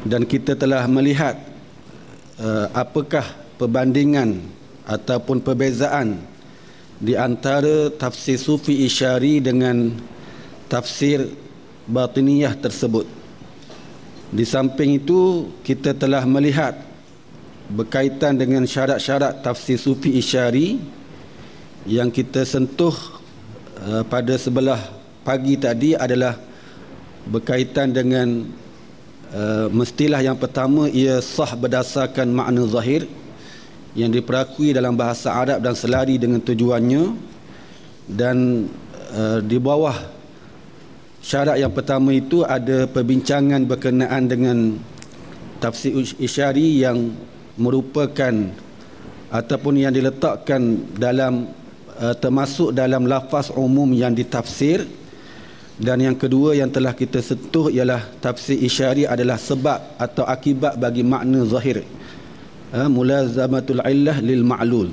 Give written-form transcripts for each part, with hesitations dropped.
dan kita telah melihat apakah perbandingan ataupun perbezaan di antara tafsir Sufi Isyari dengan tafsir Batiniyah tersebut. Di samping itu, kita telah melihat berkaitan dengan syarat-syarat tafsir Sufi Isyari yang kita sentuh pada sebelah pagi tadi adalah berkaitan dengan mestilah yang pertama, ia sah berdasarkan makna zahir yang diperakui dalam bahasa Arab dan selari dengan tujuannya. Dan di bawah syarat yang pertama itu ada perbincangan berkenaan dengan tafsir Isyari yang merupakan ataupun yang diletakkan dalam termasuk dalam lafaz umum yang ditafsir. Dan yang kedua yang telah kita sentuh ialah tafsir Isyari adalah sebab atau akibat bagi makna zahir, mulazamatul illah lil ma'lul.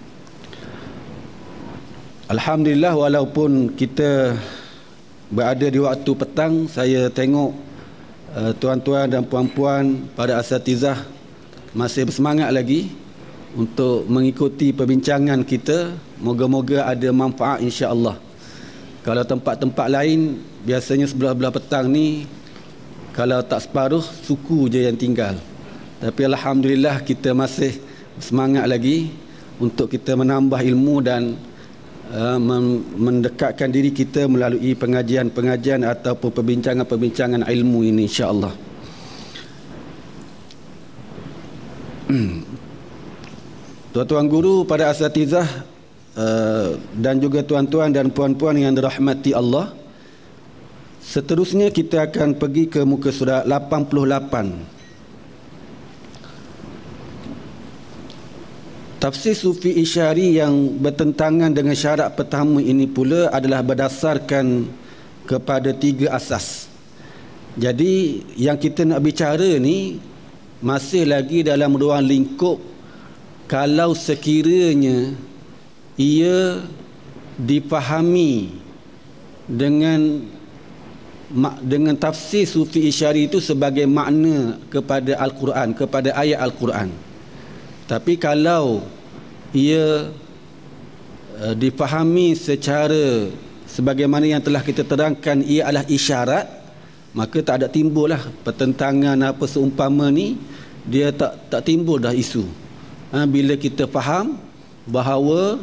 Alhamdulillah, walaupun kita berada di waktu petang, saya tengok tuan-tuan dan puan-puan para asatizah masih bersemangat lagi untuk mengikuti perbincangan kita. Moga-moga ada manfaat, insya-Allah. Kalau tempat-tempat lain biasanya sebelah-belah petang ni kalau tak separuh suku je yang tinggal. Tapi alhamdulillah kita masih semangat lagi untuk kita menambah ilmu dan mendekatkan diri kita melalui pengajian-pengajian ataupun perbincangan-perbincangan ilmu ini, insya-Allah. Tuan-tuan guru, para asatizah dan juga tuan-tuan dan puan-puan yang dirahmati Allah, seterusnya kita akan pergi ke muka surat 88. Tafsir Sufi Isyari yang bertentangan dengan syarat pertama ini pula adalah berdasarkan kepada 3 asas. Jadi yang kita nak bicara ni masih lagi dalam ruang lingkup kalau sekiranya ia dipahami dengan tafsir Sufi Isyari itu sebagai makna kepada Al-Quran, kepada ayat Al-Quran. Tapi kalau ia difahami secara sebagaimana yang telah kita terangkan, ia adalah isyarat, maka tak ada timbullah pertentangan apa seumpama ni, dia tak timbul dah isu. Bila kita faham bahawa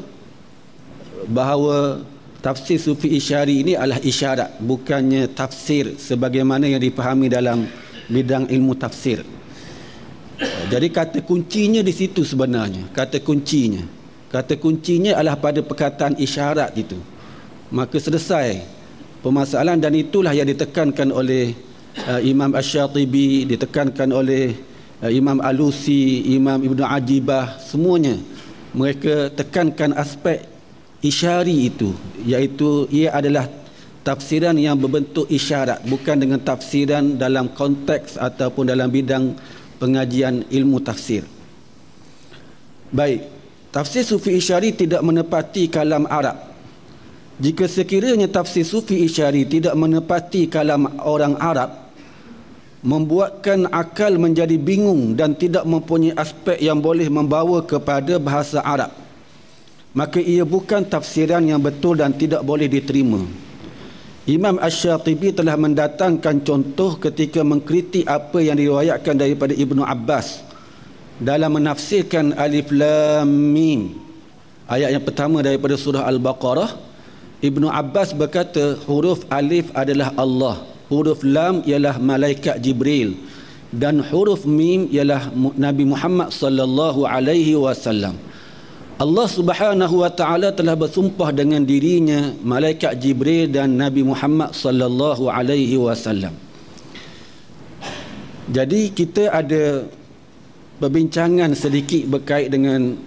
tafsir Sufi Isyari ini adalah isyarat, bukannya tafsir sebagaimana yang dipahami dalam bidang ilmu tafsir. Jadi kata kuncinya di situ sebenarnya. Kata kuncinya adalah pada perkataan isyarat itu. Maka selesai permasalahan, dan itulah yang ditekankan oleh Imam Asy-Syatibi, ditekankan oleh Imam Alusi, Imam Ibnu Ajibah, semuanya mereka tekankan aspek isyari itu, iaitu ia adalah tafsiran yang berbentuk isyarat, bukan dengan tafsiran dalam konteks ataupun dalam bidang pengajian ilmu tafsir. Baik, tafsir Sufi Isyari tidak menepati kalam Arab. Jika sekiranya tafsir Sufi Isyari tidak menepati kalam orang Arab, membuatkan akal menjadi bingung dan tidak mempunyai aspek yang boleh membawa kepada bahasa Arab, maka ia bukan tafsiran yang betul dan tidak boleh diterima. Imam Asy-Syatibi telah mendatangkan contoh ketika mengkritik apa yang diriwayatkan daripada Ibnu Abbas dalam menafsirkan Alif Lam Mim, ayat yang pertama daripada surah Al-Baqarah. Ibnu Abbas berkata huruf alif adalah Allah, huruf lam ialah malaikat Jibril, dan huruf mim ialah Nabi Muhammad sallallahu alaihi wasallam. Allah Subhanahu wa taala telah bersumpah dengan dirinya, malaikat Jibril dan Nabi Muhammad sallallahu alaihi wasallam. Jadi kita ada perbincangan sedikit berkait dengan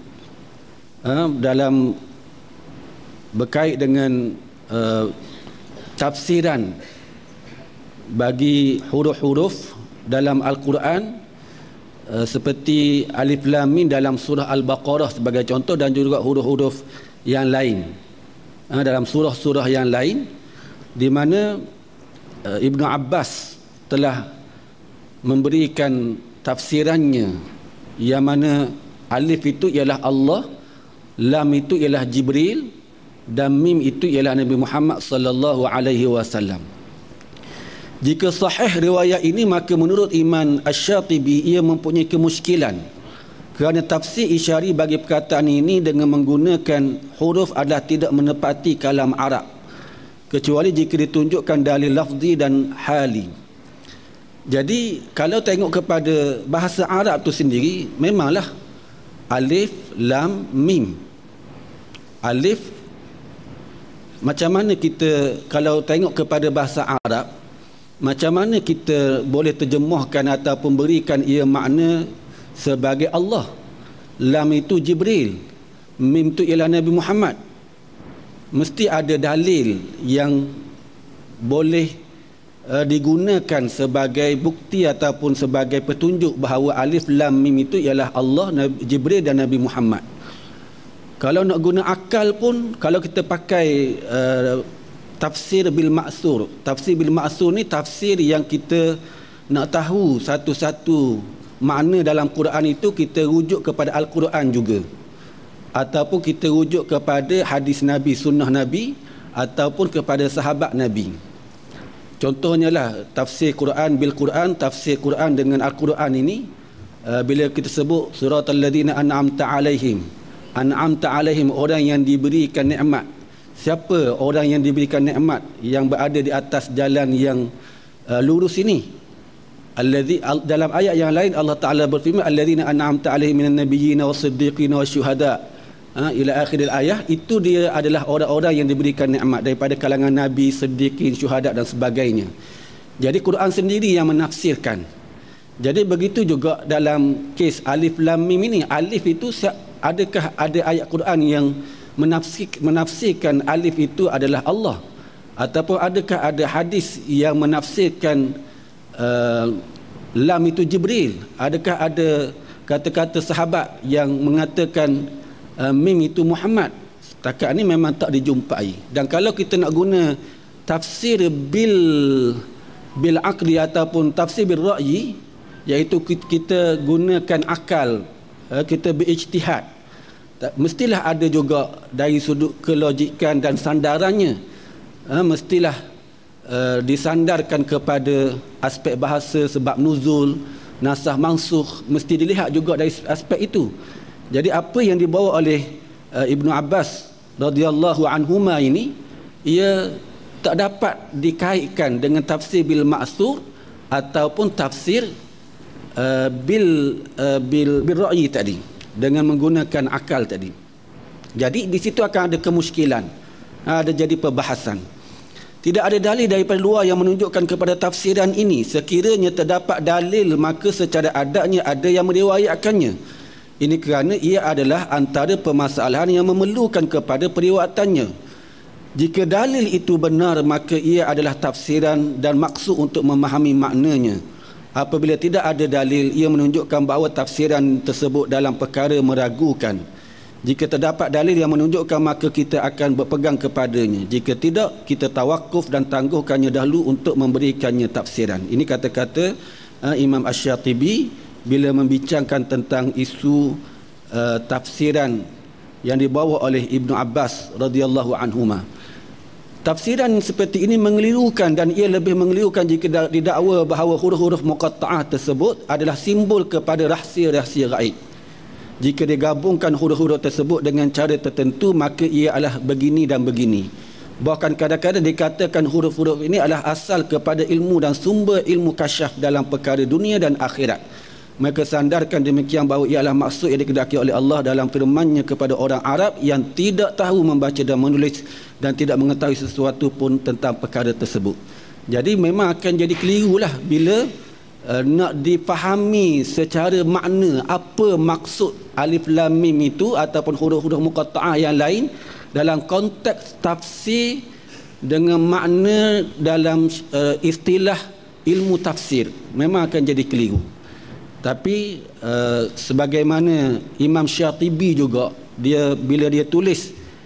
tafsiran bagi huruf-huruf dalam Al-Quran, seperti Alif Lam Mim dalam surah Al-Baqarah sebagai contoh, dan juga huruf-huruf yang lain dalam surah-surah yang lain, di mana Ibnu Abbas telah memberikan tafsirannya, yang mana alif itu ialah Allah, lam itu ialah Jibril, dan mim itu ialah Nabi Muhammad sallallahu alaihi wasallam. Jika sahih riwayat ini, maka menurut Imam Asy-Syatibi ia mempunyai kemuskilan, kerana tafsir isyari bagi perkataan ini dengan menggunakan huruf adalah tidak menepati kalam Arab, kecuali jika ditunjukkan dalil lafzi dan hali. Jadi kalau tengok kepada bahasa Arab tu sendiri, memanglah alif, lam, mim. Alif, macam mana kita kalau tengok kepada bahasa Arab, macam mana kita boleh terjemahkan ataupun berikan ia makna sebagai Allah. Lam itu Jibril, mim itu ialah Nabi Muhammad. Mesti ada dalil yang boleh digunakan sebagai bukti ataupun sebagai petunjuk bahawa alif lam mim itu ialah Allah, Jibril dan Nabi Muhammad. Kalau nak guna akal pun, kalau kita pakai tafsir bil ma'sur. Tafsir bil ma'sur ni tafsir yang kita nak tahu satu-satu makna dalam Quran itu, kita rujuk kepada Al-Quran juga, ataupun kita rujuk kepada hadis Nabi, sunnah Nabi, ataupun kepada sahabat Nabi. Contohnya lah tafsir Quran bil Quran, tafsir Quran dengan Al-Quran ini, bila kita sebut suratal ladzina an'amta alaihim, an'amta alaihim, orang yang diberikan nikmat. Siapa orang yang diberikan nikmat, yang berada di atas jalan yang lurus ini? Dalam ayat yang lain Allah Ta'ala berfirman, alladzina an'amta alaihim minan nabiyyina was-siddiqina wasyuhada, ila akhir ayat. Itu dia adalah orang-orang yang diberikan nikmat daripada kalangan nabi, siddiqin, syuhada dan sebagainya. Jadi Quran sendiri yang menafsirkan. Jadi begitu juga dalam kes alif lam mim ini. Alif itu, adakah ada ayat Quran yang menafsirkan alif itu adalah Allah, ataupun adakah ada hadis yang menafsirkan lam itu Jibril? Adakah ada kata-kata sahabat yang mengatakan mim itu Muhammad? Setakat ni memang tak dijumpai. Dan kalau kita nak guna tafsir bil aqli ataupun tafsir bil ra'yi, iaitu kita gunakan akal, kita berijtihad, mestilah ada juga dari sudut kelogikan dan sandarannya, mestilah disandarkan kepada aspek bahasa, sebab nuzul, nasah mansukh, mesti dilihat juga dari aspek itu. Jadi apa yang dibawa oleh Ibnu Abbas radhiyallahu anhuma ini, ia tak dapat dikaitkan dengan tafsir bil ma'sur ataupun tafsir bil ra'yi tadi, dengan menggunakan akal tadi. Jadi di situ akan ada kemuskilan, ada jadi perbahasan. Tidak ada dalil daripada luar yang menunjukkan kepada tafsiran ini. Sekiranya terdapat dalil, maka secara adatnya ada yang meriwayatkannya. Ini kerana ia adalah antara permasalahan yang memerlukan kepada periwayatannya. Jika dalil itu benar, maka ia adalah tafsiran dan maksud untuk memahami maknanya. Apabila tidak ada dalil, ia menunjukkan bahawa tafsiran tersebut dalam perkara meragukan. Jika terdapat dalil yang menunjukkan, maka kita akan berpegang kepadanya. Jika tidak, kita tawakuf dan tangguhkannya dahulu untuk memberikannya tafsiran. Ini kata-kata Imam Asy-Syatibi bila membincangkan tentang isu tafsiran yang dibawa oleh Ibnu Abbas radhiyallahu anhuma. Tafsiran seperti ini mengelirukan, dan ia lebih mengelirukan jika didakwa bahawa huruf-huruf muqatta'ah tersebut adalah simbol kepada rahsia-rahsia gaib. Jika digabungkan huruf-huruf tersebut dengan cara tertentu, maka ia adalah begini dan begini. Bahkan kadang-kadang dikatakan huruf-huruf ini adalah asal kepada ilmu dan sumber ilmu kasyaf dalam perkara dunia dan akhirat. Mereka sandarkan demikian bahawa ia adalah maksud yang dikehendaki oleh Allah dalam firman-Nya kepada orang Arab yang tidak tahu membaca dan menulis dan tidak mengetahui sesuatu pun tentang perkara tersebut. Jadi memang akan jadi kelirulah bila nak dipahami secara makna apa maksud alif lam mim itu ataupun huruf-huruf muqatta'ah yang lain dalam konteks tafsir dengan makna dalam istilah ilmu tafsir, memang akan jadi keliru. Tapi sebagaimana Imam Syatibi juga, dia bila dia tulis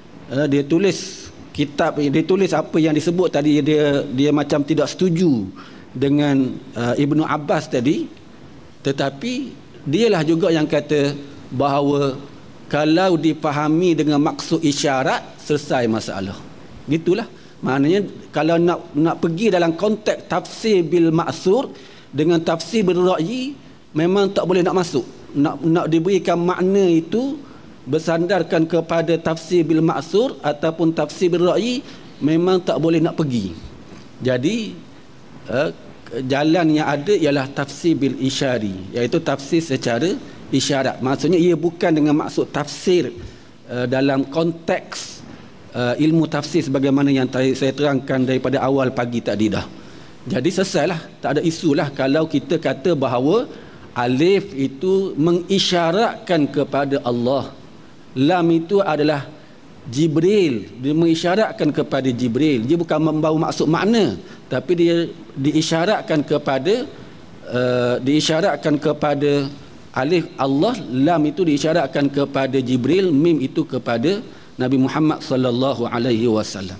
kitab, dia tulis apa yang disebut tadi, dia macam tidak setuju dengan Ibnu Abbas tadi. Tetapi dialah juga yang kata bahawa kalau dipahami dengan maksud isyarat, selesai masalah. Gitulah. Maknanya kalau nak pergi dalam konteks tafsir bil ma'sur dengan tafsir bil ra'yi, memang tak boleh nak masuk. Nak diberikan makna itu bersandarkan kepada tafsir bil ma'sur ataupun tafsir bil ra'yi, memang tak boleh nak pergi. Jadi jalan yang ada ialah tafsir bil isyari, iaitu tafsir secara isyarat. Maksudnya ia bukan dengan maksud tafsir dalam konteks ilmu tafsir sebagaimana yang saya terangkan daripada awal pagi tadi dah. Jadi selesailah, tak ada isulah kalau kita kata bahawa alif itu mengisyaratkan kepada Allah, lam itu adalah Jibril, dia mengisyaratkan kepada Jibril. Dia bukan membawa maksud makna, tapi dia diisyaratkan kepada alif Allah, lam itu diisyaratkan kepada Jibril, mim itu kepada Nabi Muhammad sallallahu alaihi wasallam.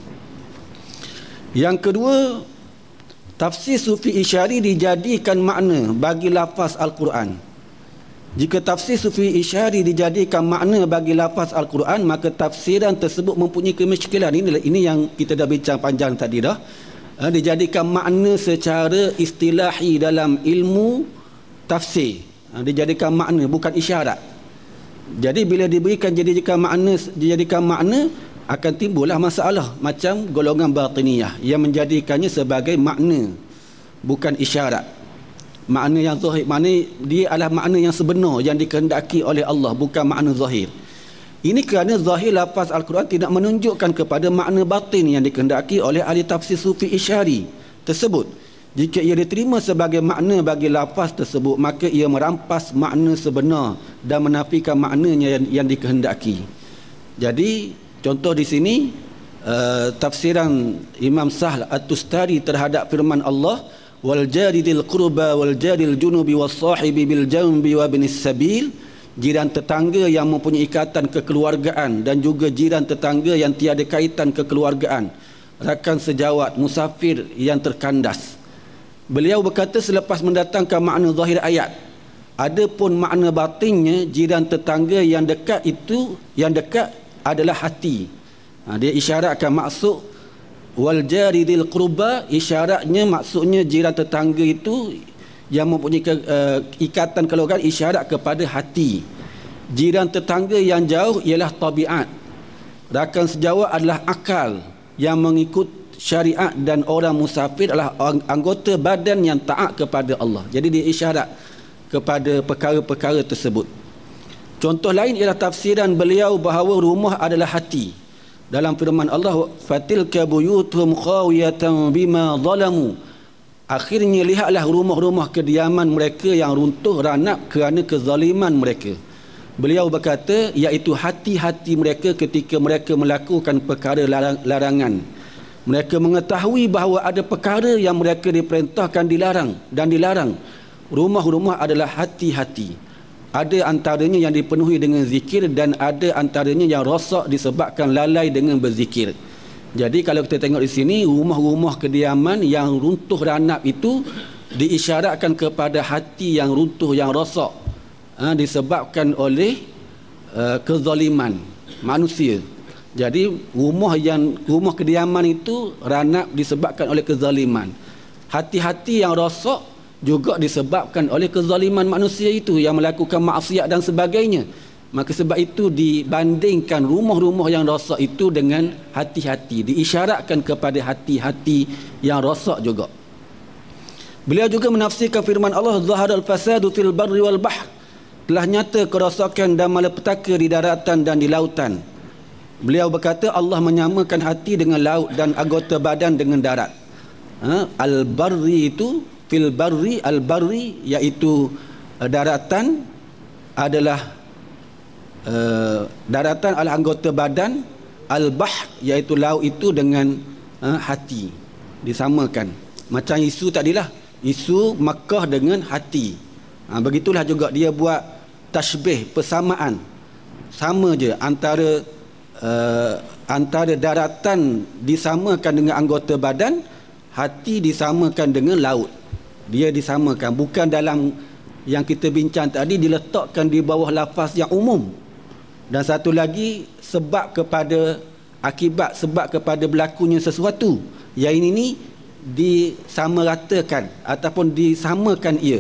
Yang kedua, tafsir sufi isyari dijadikan makna bagi lafaz Al-Quran. Jika tafsir sufi isyari dijadikan makna bagi lafaz Al-Quran, maka tafsiran tersebut mempunyai kemusykilan. Ini yang kita dah bincang panjang tadi dah. Dijadikan makna secara istilahi dalam ilmu tafsir. Dijadikan makna, bukan isyarat. Jadi bila dijadikan makna, akan timbullah masalah macam golongan batiniyah yang menjadikannya sebagai makna, bukan isyarat. Makna yang zahir, makna dia adalah makna yang sebenar yang dikehendaki oleh Allah, bukan makna zahir. Ini kerana zahir lafaz Al-Quran tidak menunjukkan kepada makna batin yang dikehendaki oleh ahli tafsir sufi isyari tersebut. Jika ia diterima sebagai makna bagi lafaz tersebut, maka ia merampas makna sebenar dan menafikan maknanya yang dikehendaki. Jadi contoh di sini tafsiran Imam Sahl At-Tustari terhadap firman Allah, wal jaridil qurba wal jaril junubi was sahibi bil jambi wa binis sabil, jiran tetangga yang mempunyai ikatan kekeluargaan dan juga jiran tetangga yang tiada kaitan kekeluargaan, rakan sejawat, musafir yang terkandas. Beliau berkata selepas mendatangkan makna zahir ayat, adapun makna batinnya, jiran tetangga yang dekat itu, yang dekat adalah hati. Dia isyaratkan maksud wal jaridil qurba, isyaratnya maksudnya jiran tetangga itu yang mempunyai ikatan keluarga, isyarat kepada hati. Jiran tetangga yang jauh ialah tabiat. Rakan sejawat adalah akal yang mengikut syariat, dan orang musafir adalah anggota badan yang taat kepada Allah. Jadi dia isyarat kepada perkara-perkara tersebut. Contoh lain ialah tafsiran beliau bahawa rumah adalah hati. Dalam firman Allah, fatilka buyutuhum khawiyatan bima zalamu, akhirnya lihatlah rumah-rumah kediaman mereka yang runtuh ranap kerana kezaliman mereka. Beliau berkata, iaitu hati-hati mereka ketika mereka melakukan perkara larangan. Mereka mengetahui bahawa ada perkara yang mereka diperintahkan dilarang. Rumah-rumah adalah hati-hati. Ada antaranya yang dipenuhi dengan zikir, dan ada antaranya yang rosak disebabkan lalai dengan berzikir. Jadi kalau kita tengok di sini, rumah-rumah kediaman yang runtuh ranap itu diisyaratkan kepada hati yang runtuh, yang rosak, disebabkan oleh kezaliman manusia. Jadi rumah kediaman itu ranap disebabkan oleh kezaliman. Hati-hati yang rosak juga disebabkan oleh kezaliman manusia itu yang melakukan maksiat dan sebagainya. Maka sebab itu dibandingkan rumah-rumah yang rosak itu dengan hati-hati, diisyaratkan kepada hati-hati yang rosak juga. Beliau juga menafsirkan firman Allah, zaharal fasadu fil barri wal bahr, telah nyata kerosakan dan malapetaka di daratan dan di lautan. Beliau berkata Allah menyamakan hati dengan laut dan anggota badan dengan darat. Al-barri itu fil barri, al-barri iaitu daratan adalah anggota badan, al-bahr iaitu laut itu dengan hati, disamakan. Macam isu tadilah, isu Makkah dengan hati. Begitulah juga dia buat tashbih, persamaan. Sama je antara daratan disamakan dengan anggota badan, hati disamakan dengan laut. Dia disamakan, bukan dalam yang kita bincang tadi diletakkan di bawah lafaz yang umum. Dan satu lagi sebab kepada berlakunya sesuatu. Yang ini disamaratakan ataupun disamakan ia.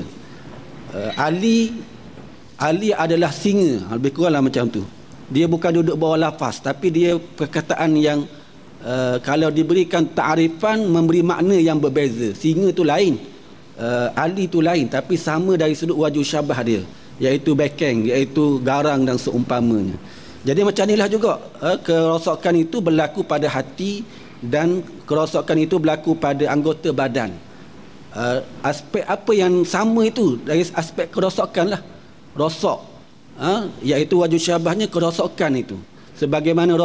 Ali adalah singa, lebih kuranglah macam tu. Dia bukan duduk bawah lafaz, tapi dia perkataan yang kalau diberikan ta'rifan memberi makna yang berbeza. Singa tu lain, Ali tu lain, tapi sama dari sudut wajah syabah dia, iaitu bekeng, iaitu garang dan seumpamanya. Jadi macam inilah juga kerosakan itu berlaku pada hati dan kerosakan itu berlaku pada anggota badan. Aspek apa yang sama itu dari aspek kerosakan lah, rosak, iaitu wajah syabahnya kerosakan itu. Sebagaimana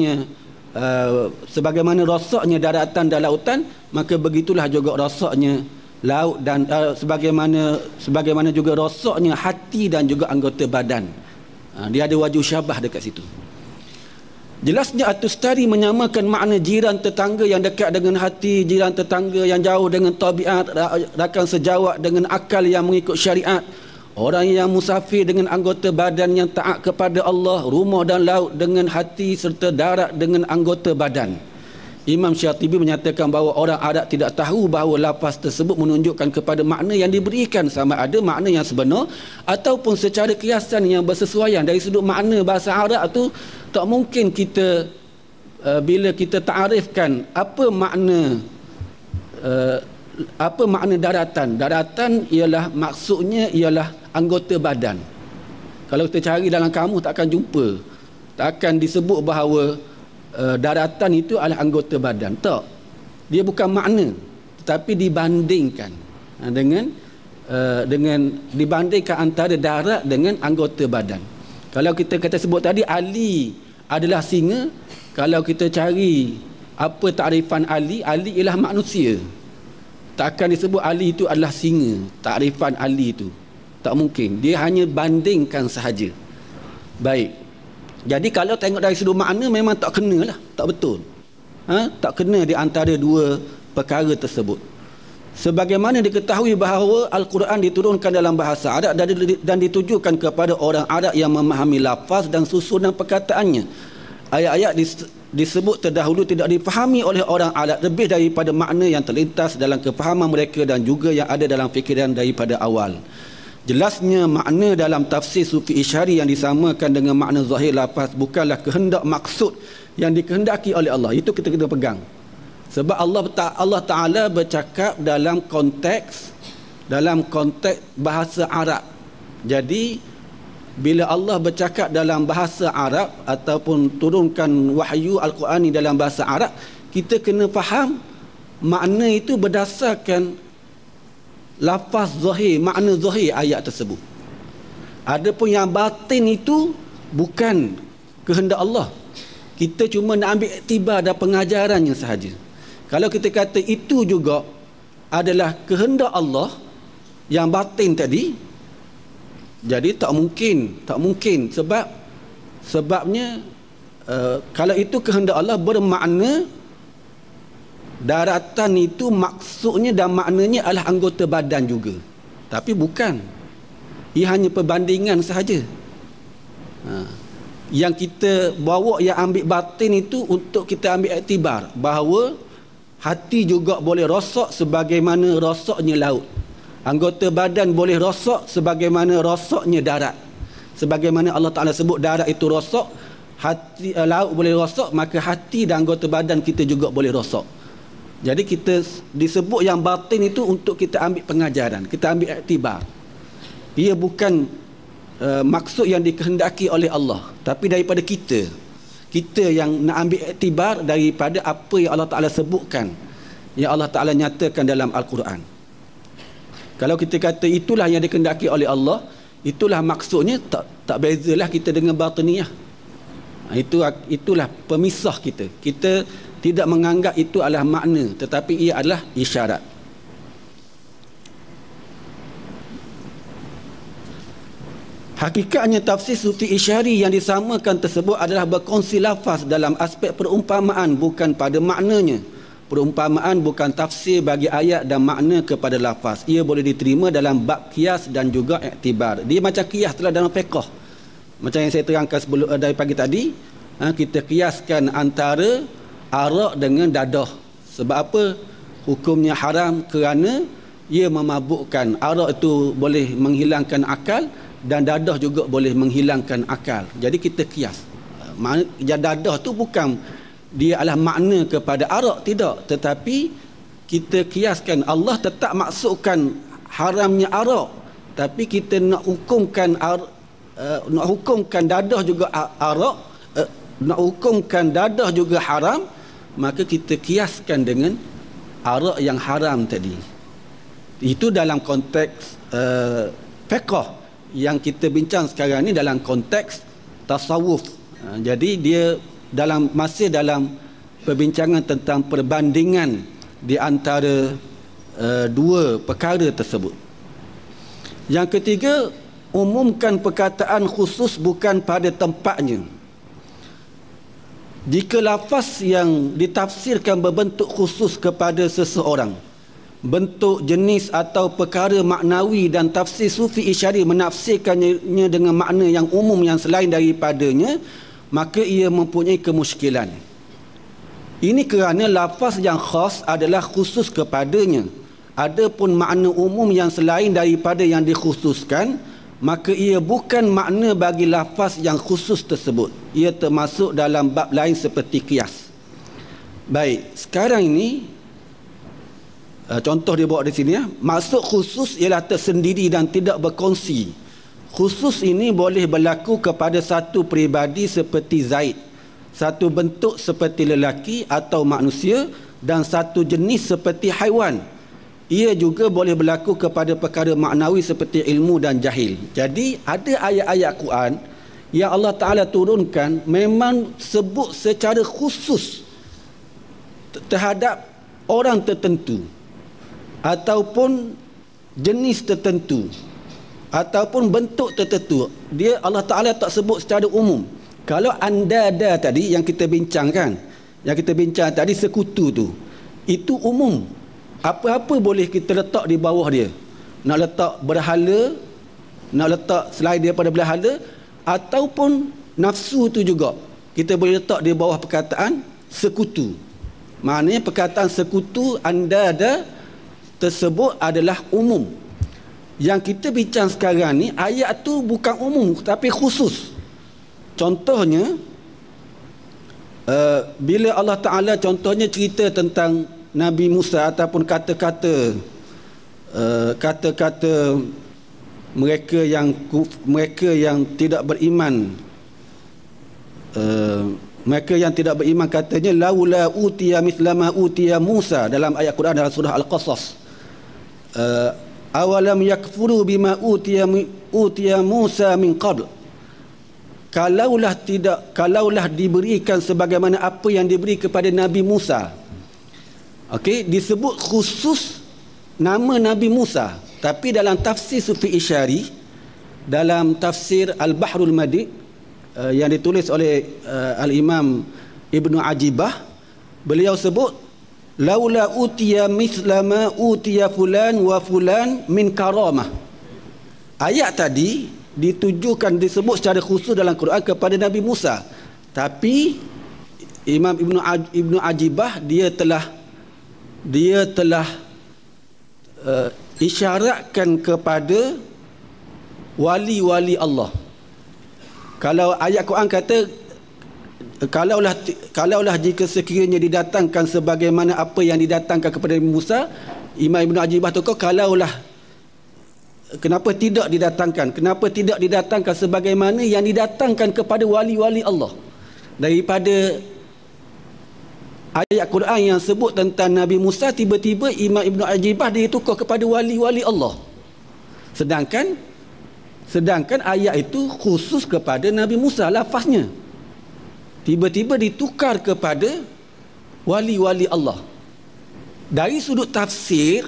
rosaknya daratan dan lautan, maka begitulah juga rosaknya laut dan sebagaimana juga rosaknya hati dan juga anggota badan. Dia ada wajah syabah dekat situ. Jelasnya At-Tustari menyamakan makna jiran tetangga yang dekat dengan hati, jiran tetangga yang jauh dengan tabiat, rakan sejawat dengan akal yang mengikut syariat, orang yang musafir dengan anggota badan yang taat kepada Allah, rumah dan laut dengan hati serta darat dengan anggota badan. Imam Syatibi menyatakan bahawa orang Arab tidak tahu bahawa lafaz tersebut menunjukkan kepada makna yang diberikan, sama ada makna yang sebenar ataupun secara kiasan yang bersesuaian. Dari sudut makna bahasa Arab tu, tak mungkin kita bila kita ta'arifkan apa makna daratan. Daratan ialah maksudnya ialah anggota badan. Kalau kita cari dalam kamus tak akan jumpa, tak akan disebut bahawa daratan itu adalah anggota badan. Tak, dia bukan makna, tetapi dibandingkan dengan dibandingkan antara darat dengan anggota badan. Kalau kita kata sebut tadi Ali adalah singa, kalau kita cari apa takrifan Ali ialah manusia. Tak akan disebut Ali itu adalah singa. Takrifan Ali itu tak mungkin, dia hanya bandingkan sahaja. Baik, jadi kalau tengok dari sudut makna memang tak kena lah, tak betul. Tak kena di antara dua perkara tersebut. Sebagaimana diketahui bahawa Al-Quran diturunkan dalam bahasa Arab dan ditujukan kepada orang Arab yang memahami lafaz dan susunan perkataannya. Ayat-ayat disebut terdahulu tidak difahami oleh orang Arab lebih daripada makna yang terlintas dalam kefahaman mereka dan juga yang ada dalam fikiran daripada awal. Jelasnya makna dalam tafsir Sufi Isyari yang disamakan dengan makna zahir lafaz bukanlah kehendak maksud yang dikehendaki oleh Allah. Itu kita kena pegang. Sebab Allah Ta'ala bercakap dalam konteks bahasa Arab. Jadi bila Allah bercakap dalam bahasa Arab ataupun turunkan wahyu Al-Quran dalam bahasa Arab, kita kena faham makna itu berdasarkan lafaz zahir, makna zahir ayat tersebut. Adapun yang batin itu bukan kehendak Allah. Kita cuma nak ambil iktibar dan pengajarannya sahaja. Kalau kita kata itu juga adalah kehendak Allah yang batin tadi, jadi tak mungkin sebabnya kalau itu kehendak Allah bermakna daratan itu maksudnya dan maknanya adalah anggota badan juga. Tapi bukan. Ia hanya perbandingan sahaja. Yang kita bawa yang ambil batin itu untuk kita ambil iktibar bahawa hati juga boleh rosak sebagaimana rosaknya laut. Anggota badan boleh rosak sebagaimana rosaknya darat. Sebagaimana Allah Ta'ala sebut darat itu rosak, hati, laut boleh rosak, maka hati dan anggota badan kita juga boleh rosak. Jadi kita disebut yang batin itu untuk kita ambil pengajaran, kita ambil iktibar. Ia bukan maksud yang dikehendaki oleh Allah, tapi daripada kita yang nak ambil iktibar daripada apa yang Allah Ta'ala sebutkan, yang Allah Ta'ala nyatakan dalam Al-Quran. Kalau kita kata itulah yang dikehendaki oleh Allah, itulah maksudnya, tak bezalah kita dengan batiniyah. Itulah pemisah kita. Kita tidak menganggap itu adalah makna, tetapi ia adalah isyarat. Hakikatnya tafsir Sufi Isyari yang disamakan tersebut adalah berkongsi lafaz dalam aspek perumpamaan, bukan pada maknanya. perumpamaan bukan tafsir bagi ayat dan makna kepada lafaz. Ia boleh diterima dalam bab qiyas dan juga iktibar. Dia macam qiyas telah dalam fiqh. Macam yang saya terangkan sebelum dari pagi tadi, kita qiyaskan antara arak dengan dadah. Sebab apa? Hukumnya haram kerana ia memabukkan. Arak itu boleh menghilangkan akal dan dadah juga boleh menghilangkan akal. Jadi kita qiyas. Dadah tu bukan dia adalah makna kepada arak, tidak, tetapi kita kiaskan. Allah tetap maksudkan haramnya arak, tapi kita nak hukumkan nak hukumkan dadah juga arak, nak hukumkan dadah juga haram, maka kita kiaskan dengan arak yang haram tadi. Itu dalam konteks fiqh. Yang kita bincang sekarang ni dalam konteks tasawuf. Jadi dia masih dalam perbincangan tentang perbandingan di antara dua perkara tersebut. Yang ketiga, umumkan perkataan khusus bukan pada tempatnya. Jika lafaz yang ditafsirkan berbentuk khusus kepada seseorang, bentuk, jenis atau perkara maknawi, dan tafsir sufi isyari menafsirkannya dengan makna yang umum yang selain daripadanya, maka ia mempunyai kemusykilan. Ini kerana lafaz yang khas adalah khusus kepadanya. Adapun makna umum yang selain daripada yang dikhususkan, maka ia bukan makna bagi lafaz yang khusus tersebut. Ia termasuk dalam bab lain seperti qiyas. Baik, sekarang ini contoh dia bawa di sini. Maksud khusus ialah tersendiri dan tidak berkongsi. Khusus ini boleh berlaku kepada satu peribadi seperti Zaid, satu bentuk seperti lelaki atau manusia, dan satu jenis seperti haiwan. Ia juga boleh berlaku kepada perkara maknawi seperti ilmu dan jahil. Jadi ada ayat-ayat Quran yang Allah Ta'ala turunkan memang sebut secara khusus terhadap orang tertentu ataupun jenis tertentu ataupun bentuk tertentu. Dia Allah Ta'ala tak sebut secara umum. Kalau anda tadi yang kita bincangkan, yang kita bincang tadi, sekutu tu, itu umum. Apa-apa boleh kita letak di bawah dia. Nak letak berhala, nak letak selain daripada berhala, ataupun nafsu tu juga kita boleh letak di bawah perkataan sekutu. Maknanya perkataan sekutu anda tersebut adalah umum. Yang kita bincang sekarang ni, ayat tu bukan umum tapi khusus. Contohnya, bila Allah Ta'ala contohnya cerita tentang Nabi Musa ataupun kata-kata mereka yang tidak beriman, mereka yang tidak beriman, katanya laula utiya mithlama utiya Musa dalam ayat Quran dalam surah Al-Qasas. Awalam yakfuru bima utiya Musa min qabl. Kalaulah diberikan sebagaimana apa yang diberi kepada Nabi Musa. Okey, disebut khusus nama Nabi Musa, tapi dalam tafsir Sufi Isyari, dalam tafsir Al-Bahrul Madid yang ditulis oleh Al-Imam Ibnu Ajibah, beliau sebut laula utiya mislama utiya fulan wa fulan min karamah. Ayat tadi ditujukan, disebut secara khusus dalam Quran kepada Nabi Musa, tapi Imam Ibnu Ajibah dia telah isyaratkan kepada wali-wali Allah. Kalau ayat Quran kata kalaulah jika sekiranya didatangkan sebagaimana apa yang didatangkan kepada Nabi Musa, Imam Ibn Ajibah tu kalaulah, kenapa tidak didatangkan? Kenapa tidak didatangkan sebagaimana yang didatangkan kepada wali-wali Allah? Daripada ayat Quran yang sebut tentang Nabi Musa, tiba-tiba Imam Ibn Ajibah dia tukar kepada wali-wali Allah. Sedangkan ayat itu khusus kepada Nabi Musa lafaznya. Tiba-tiba ditukar kepada wali-wali Allah. Dari sudut tafsir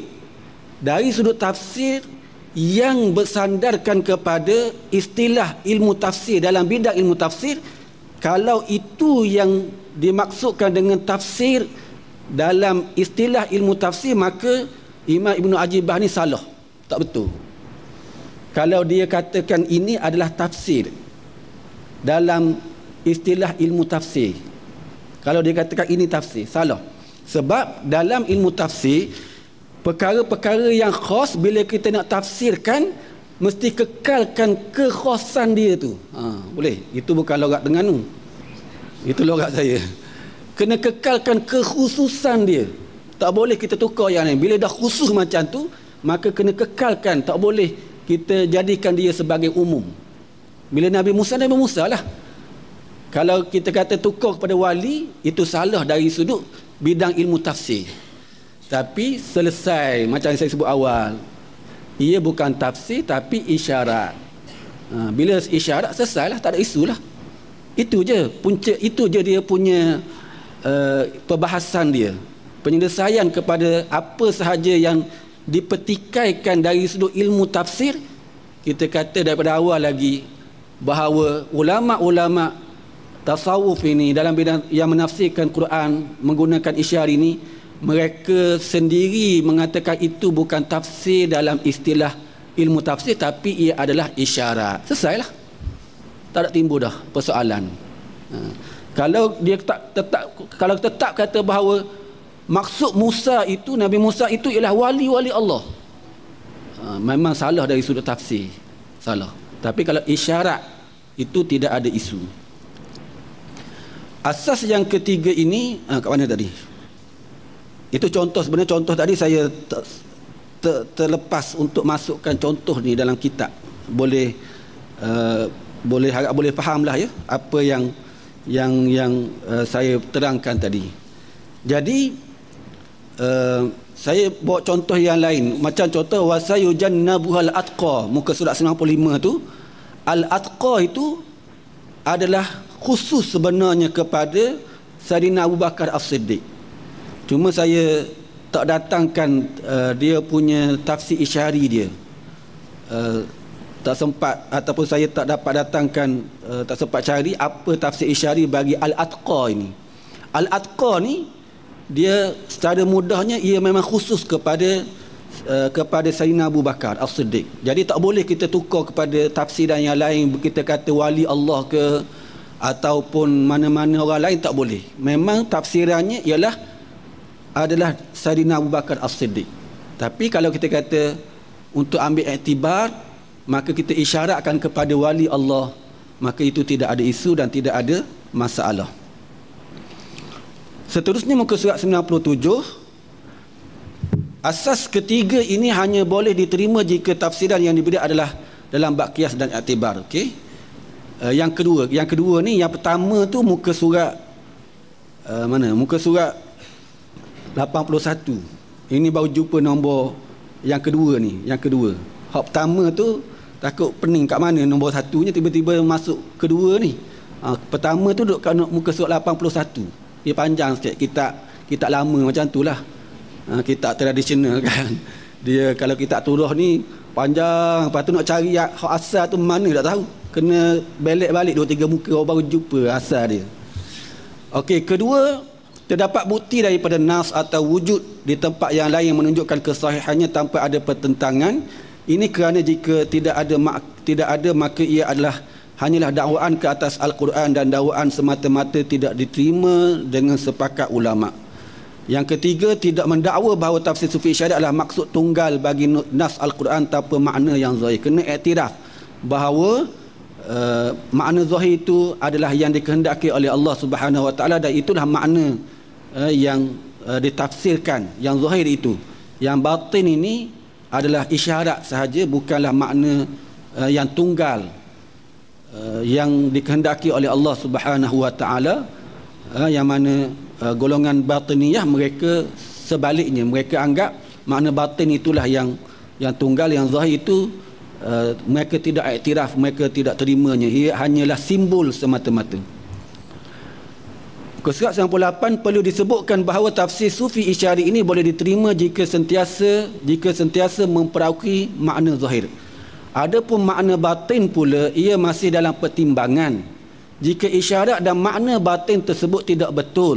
yang bersandarkan kepada istilah ilmu tafsir, dalam bidang ilmu tafsir, kalau itu yang dimaksudkan dengan tafsir dalam istilah ilmu tafsir, maka Imam Ibn Ajibah ni salah, tak betul. Kalau dia katakan ini adalah tafsir dalam istilah ilmu tafsir, kalau dia katakan ini tafsir, salah. Sebab dalam ilmu tafsir, perkara-perkara yang khas bila kita nak tafsirkan mesti kekalkan kekhasan dia tu. Boleh? Itu bukan logat Terengganu, itu logat saya. Kena kekalkan kekhususan dia. Tak boleh kita tukar yang lain. Bila dah khusus macam tu, maka kena kekalkan. Tak boleh kita jadikan dia sebagai umum. Bila Nabi Musa lah. Kalau kita kata tukar kepada wali, itu salah dari sudut bidang ilmu tafsir. Tapi selesai, macam yang saya sebut awal, ia bukan tafsir tapi isyarat. Bila isyarat, selesailah, tak ada isu lah. Itu je punca, itu je dia punya perbahasan dia, penyelesaian kepada apa sahaja yang dipetikaikan dari sudut ilmu tafsir. Kita kata daripada awal lagi bahawa ulama-ulama tasawuf ini dalam bidang yang menafsirkan Quran menggunakan isyarat ini, mereka sendiri mengatakan itu bukan tafsir dalam istilah ilmu tafsir, tapi ia adalah isyarat. Selesailah, tak ada timbul dah persoalan. Kalau dia tetap kata bahawa maksud Musa itu, Nabi Musa itu ialah wali-wali Allah, memang salah dari sudut tafsir, salah. Tapi kalau isyarat itu tidak ada isu. Asas yang ketiga ini, kat mana tadi? Itu contoh, sebenarnya contoh tadi saya terlepas untuk masukkan contoh ni dalam kitab. Boleh harap boleh fahamlah ya apa yang saya terangkan tadi. Jadi saya bawa contoh yang lain, macam contoh wasayujannabuhal atqa, muka surat 95 tu. Al-atqa itu adalah khusus sebenarnya kepada Sayyidina Abu Bakar As-Siddiq. Cuma saya tak datangkan dia punya tafsir isyari dia, tak sempat, ataupun saya tak dapat datangkan, tak sempat cari apa tafsir isyari bagi Al-Atqa ini. Al-Atqa ni dia secara mudahnya ia memang khusus kepada Sayyidina Abu Bakar As-Siddiq. Jadi tak boleh kita tukar kepada tafsiran yang lain, kita kata wali Allah ke ataupun mana-mana orang lain, tak boleh. Memang tafsirannya adalah Sayyidina Abu Bakar As-Siddiq. Tapi kalau kita kata untuk ambil iktibar, maka kita isyaratkan kepada wali Allah, maka itu tidak ada isu dan tidak ada masalah. Seterusnya muka surat 97. Asas ketiga ini hanya boleh diterima jika tafsiran yang diberi adalah dalam bab qiyas dan iktibar. Okey. Yang kedua ni, yang pertama tu muka surat mana? Muka surat 81. Ini baru jumpa nombor yang kedua ni, yang kedua. Hak pertama tu takut pening kat mana nombor satunya, tiba-tiba masuk kedua ni. Pertama tu duduk kat muka surat 81. Dia panjang sikit, kitab lama macam tu lah. Kitab tradisional kan. Dia kalau kitab turuh ni panjang, lepas tu nak cari hak asal tu mana tak tahu. Kena belek balik 2-3 muka baru jumpa asal dia. Okey, kedua, terdapat bukti daripada nas atau wujud di tempat yang lain yang menunjukkan kesahihannya tanpa ada pertentangan. Ini kerana jika tidak ada maka ia hanyalah dakwaan ke atas Al-Quran, dan dakwaan semata-mata tidak diterima dengan sepakat ulama. Yang ketiga, tidak mendakwa bahawa tafsir sufi isyari adalah maksud tunggal bagi nas Al-Quran tanpa makna yang zahir. Kena iktiraf bahawa makna zahir itu adalah yang dikehendaki oleh Allah Subhanahu Wa Taala, dan itulah makna yang ditafsirkan, yang zahir itu. Yang batin ini adalah isyarat sahaja, bukanlah makna yang tunggal yang dikehendaki oleh Allah Subhanahu Wa Taala, yang mana golongan batiniyah mereka sebaliknya, mereka anggap makna batin itulah yang tunggal, yang zahir itu mereka tidak iktiraf, mereka tidak terimanya, ia hanyalah simbol semata-mata. Surat 98 perlu disebutkan bahawa tafsir sufi isyari ini boleh diterima jika sentiasa memperakui makna zahir. Adapun makna batin pula, ia masih dalam pertimbangan. Jika isyarat dan makna batin tersebut tidak betul,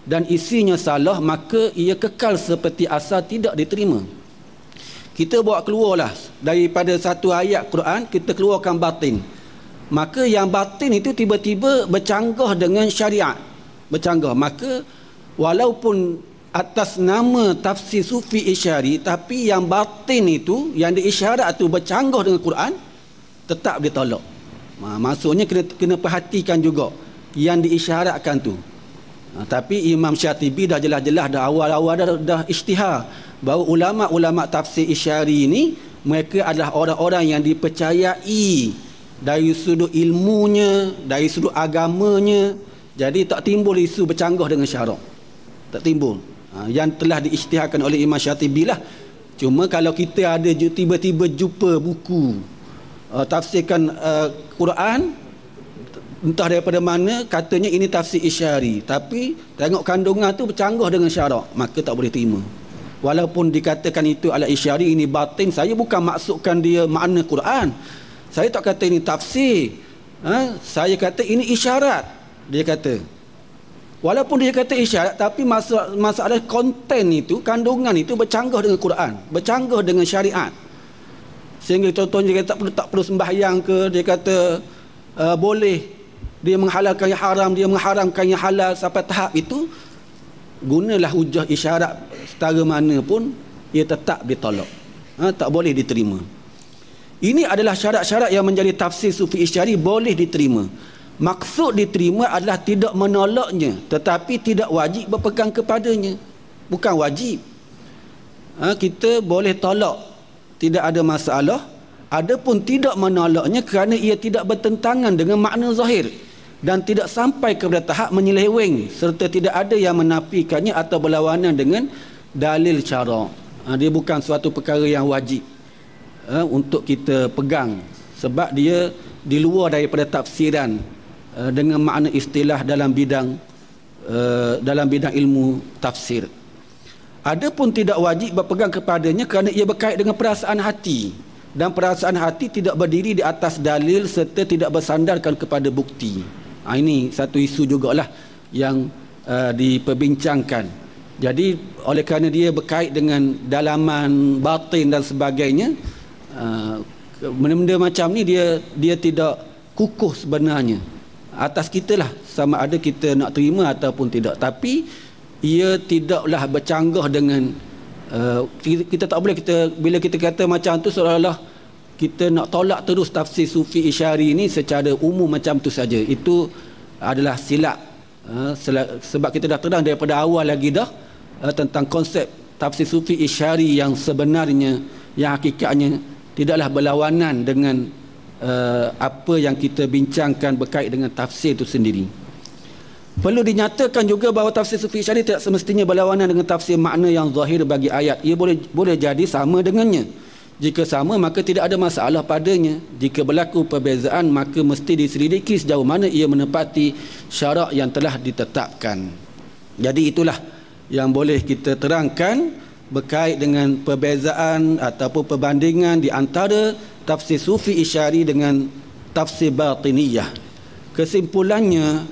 dan isinya salah, maka ia kekal seperti asal, tidak diterima. Kita bawa keluarlah daripada satu ayat Quran, kita keluarkan batin. Maka yang batin itu tiba-tiba bercanggah dengan syariat. Bercanggah. Maka walaupun atas nama tafsir sufi isyari, tapi yang batin itu, yang diisyarat itu bercanggah dengan Quran, tetap ditolak. Maksudnya kena perhatikan juga yang diisyaratkan tu. Tapi Imam Syatibi dah jelas-jelas dah awal-awal dah isytihar bahawa ulama-ulama tafsir isyari ini mereka adalah orang-orang yang dipercayai dari sudut ilmunya, dari sudut agamanya. Jadi tak timbul isu bercanggah dengan syarak. Tak timbul. Yang telah diisytiharkan oleh Imam Syatibi lah. Cuma kalau kita ada tiba-tiba jumpa buku tafsirkan Quran, entah daripada mana, katanya ini tafsir isyari, tapi tengok kandungan tu bercanggah dengan syarak, maka tak boleh terima. Walaupun dikatakan itu adalah isyari, ini batin, saya bukan maksudkan dia makna Quran. Saya tak kata ini tafsir. Saya kata ini isyarat. Dia kata. Walaupun dia kata isyarat, tapi masalah konten itu, kandungan itu bercanggah dengan Quran, bercanggah dengan syariat. Sehingga contohnya dia tak perlu sembahyang ke, dia kata boleh, dia menghalalkan yang haram, dia mengharamkan yang halal, sampai tahap itu gunalah hujah isyarat setara mana pun, ia tetap ditolak. Tak boleh diterima. Ini adalah syarat-syarat yang menjadi tafsir sufi isyari boleh diterima. Maksud diterima adalah tidak menolaknya, tetapi tidak wajib berpegang kepadanya. Bukan wajib. Kita boleh tolak, tidak ada masalah. Adapun tidak menolaknya kerana ia tidak bertentangan dengan makna zahir dan tidak sampai kepada tahap menyeleweng, serta tidak ada yang menafikannya atau berlawanan dengan dalil syarak. Dia bukan suatu perkara yang wajib untuk kita pegang, sebab dia di luar daripada tafsiran dengan makna istilah dalam bidang ilmu tafsir. Adapun tidak wajib berpegang kepadanya kerana ia berkait dengan perasaan hati, dan perasaan hati tidak berdiri di atas dalil serta tidak bersandarkan kepada bukti. Ini satu isu jugalah yang diperbincangkan. Jadi oleh kerana dia berkait dengan dalaman batin dan sebagainya, benda-benda macam ni dia tidak kukuh sebenarnya. Atas kita lah sama ada kita nak terima ataupun tidak. Tapi ia tidaklah bercanggah dengan kita tak boleh, bila kita kata macam tu seolah-olah kita nak tolak terus tafsir sufi isyari ini secara umum macam tu saja. Itu adalah silap. Sebab kita dah terang daripada awal lagi dah tentang konsep tafsir sufi isyari yang sebenarnya, yang hakikatnya tidaklah berlawanan dengan apa yang kita bincangkan berkait dengan tafsir itu sendiri. Perlu dinyatakan juga bahawa tafsir sufi isyari tidak semestinya berlawanan dengan tafsir makna yang zahir bagi ayat. Ia boleh jadi sama dengannya. Jika sama, maka tidak ada masalah padanya. Jika berlaku perbezaan, maka mesti diselidiki sejauh mana ia menepati syarak yang telah ditetapkan. Jadi itulah yang boleh kita terangkan berkait dengan perbezaan ataupun perbandingan di antara tafsir sufi isyari dengan tafsir batiniyah. Kesimpulannya,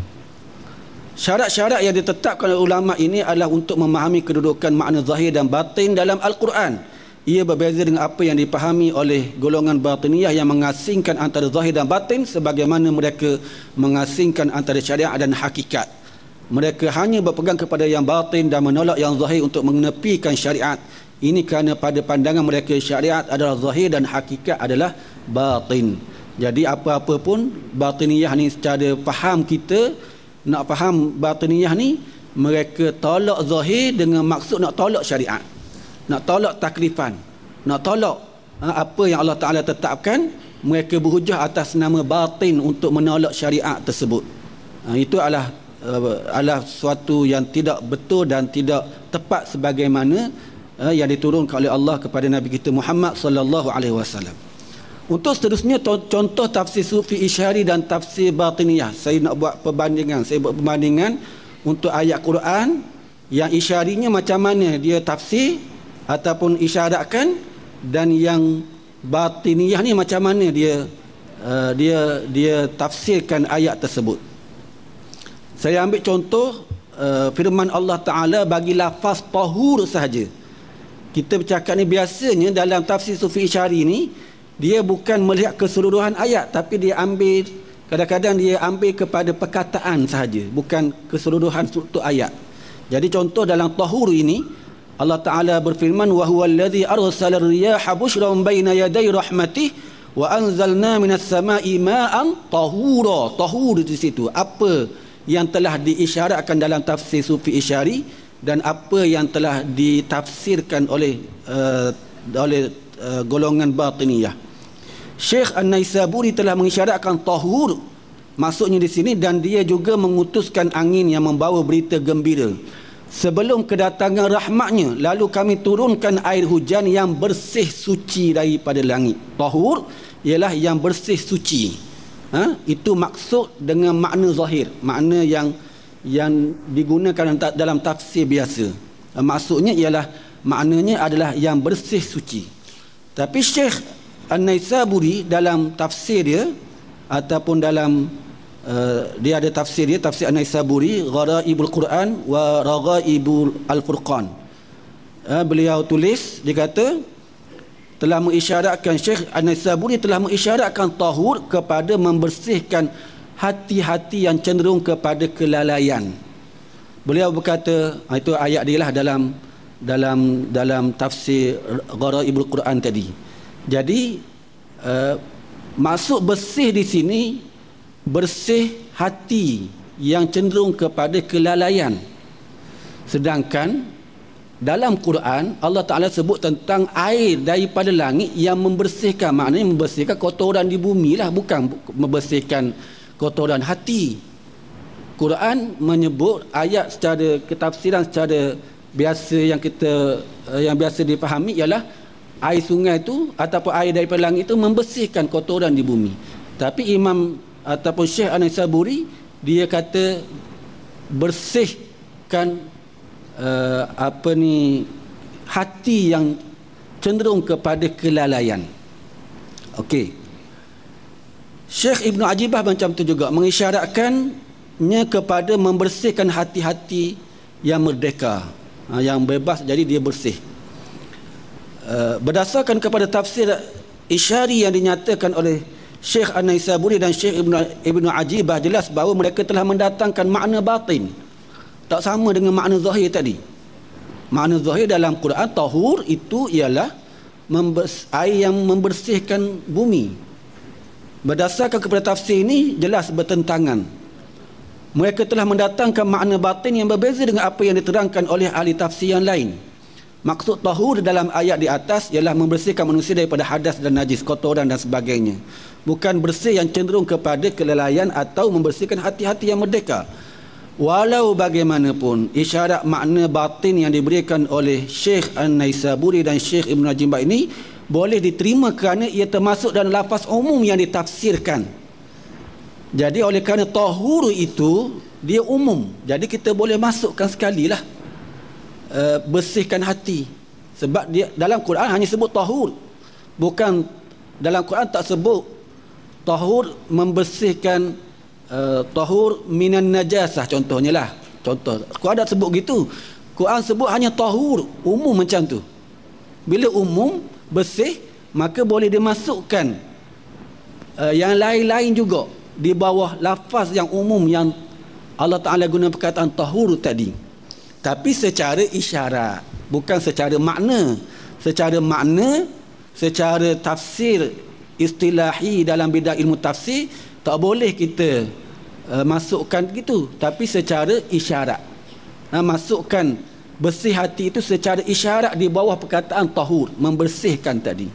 syarat-syarat yang ditetapkan oleh ulama ini adalah untuk memahami kedudukan makna zahir dan batin dalam Al-Quran. Ia berbeza dengan apa yang dipahami oleh golongan batiniyah yang mengasingkan antara zahir dan batin, sebagaimana mereka mengasingkan antara syariat dan hakikat. Mereka hanya berpegang kepada yang batin dan menolak yang zahir untuk menepikan syariat. Ini kerana pada pandangan mereka syariat adalah zahir dan hakikat adalah batin. Jadi apa-apa pun batiniyah ni, secara faham kita nak faham batiniyah ni, mereka tolak zahir dengan maksud nak tolak syariat, nak tolak taklifan, nak tolak apa yang Allah Ta'ala tetapkan. Mereka berhujah atas nama batin untuk menolak syariat tersebut. Itu adalah suatu yang tidak betul dan tidak tepat sebagaimana yang diturunkan oleh Allah kepada Nabi kita Muhammad sallallahu alaihi wasallam. Untuk seterusnya, contoh tafsir sufi isyari dan tafsir batiniyah. Saya nak buat perbandingan. Saya buat perbandingan untuk ayat Quran yang isyarinya macam mana dia tafsir ataupun isyaratkan, dan yang batiniyah ni macam mana dia tafsirkan ayat tersebut. Saya ambil contoh firman Allah Ta'ala bagi lafaz tahur sahaja. Kita bercakap ni biasanya dalam tafsir Sufi Isyari ni, dia bukan melihat keseluruhan ayat, tapi dia ambil, kadang-kadang dia ambil kepada perkataan sahaja, bukan keseluruhan struktur ayat. Jadi contoh dalam tahur ini, Allah Ta'ala berfirman, wa huwa alladhi arsala ar-riyaha bushran baina yaday rahmatih wa anzalna minas sama'i ma'an tahura. Tahur di situ apa yang telah diisyaratkan dalam tafsir Sufi Isyari dan apa yang telah ditafsirkan oleh golongan batiniyah. Syekh An-Naisaburi telah mengisyaratkan tahur maksudnya di sini, dan dia juga mengutuskan angin yang membawa berita gembira sebelum kedatangan rahmatnya, lalu kami turunkan air hujan yang bersih suci daripada langit. Tahur ialah yang bersih suci. Itu maksud dengan makna zahir, makna yang digunakan dalam tafsir biasa. Maksudnya ialah, maknanya adalah yang bersih suci. Tapi Syekh An-Naisaburi dalam tafsir dia, ataupun dalam dia ada tafsir dia, tafsir An-Naisaburi, Gharaibul Quran wa Raghaibul Al-Furqan. Beliau tulis, dia kata, telah mengisyaratkan, Syekh An-Naisaburi telah mengisyaratkan tahur kepada membersihkan hati-hati yang cenderung kepada kelalaian. Beliau berkata, itu ayat dia lah dalam tafsir Gharaibul Quran tadi. Jadi maksud bersih di sini, bersih hati yang cenderung kepada kelalaian. Sedangkan dalam Quran Allah Ta'ala sebut tentang air daripada langit yang membersihkan, maknanya membersihkan kotoran di bumi lah, bukan membersihkan kotoran hati. Quran menyebut ayat secara ketafsiran secara biasa yang biasa dipahami ialah air sungai itu ataupun air daripada langit itu membersihkan kotoran di bumi. Tapi Imam ataupun Syekh An-Naisaburi dia kata bersihkan hati yang cenderung kepada kelalaian. Okey. Syekh Ibnu Ajibah macam tu juga mengisyaratkannya kepada membersihkan hati-hati yang merdeka, yang bebas, jadi dia bersih. Berdasarkan kepada tafsir Isyari yang dinyatakan oleh Syekh An-Naisaburi dan Syekh Ibnu Ajibah, jelas bahawa mereka telah mendatangkan makna batin, tak sama dengan makna zahir tadi. Makna zahir dalam Quran tahur itu ialah air yang membersihkan bumi. Berdasarkan kepada tafsir ini jelas bertentangan. Mereka telah mendatangkan makna batin yang berbeza dengan apa yang diterangkan oleh ahli tafsir yang lain. Maksud tahur dalam ayat di atas ialah membersihkan manusia daripada hadas dan najis, kotoran dan sebagainya. Bukan bersih yang cenderung kepada kelalaian atau membersihkan hati-hati yang merdeka. Walau bagaimanapun, isyarat makna batin yang diberikan oleh Syekh An-Naisaburi dan Syekh Ibn Ajibah ini boleh diterima kerana ia termasuk dalam lafaz umum yang ditafsirkan. Jadi oleh kerana tahur itu dia umum, jadi kita boleh masukkan sekali lah bersihkan hati. Sebab dia dalam Quran hanya sebut tahur, bukan dalam Quran tak sebut tahur membersihkan tahur minan najasah contohnya lah. Contoh Quran tak sebut gitu. Quran sebut hanya tahur umum macam tu. Bila umum bersih, maka boleh dimasukkan yang lain-lain juga di bawah lafaz yang umum yang Allah Ta'ala guna perkataan tahur tadi. Tapi secara isyarat, bukan secara makna. Secara makna, secara tafsir istilahi dalam bidang ilmu tafsir, tak boleh kita masukkan gitu. Tapi secara isyarat, masukkan bersih hati itu secara isyarat di bawah perkataan tahur, membersihkan tadi.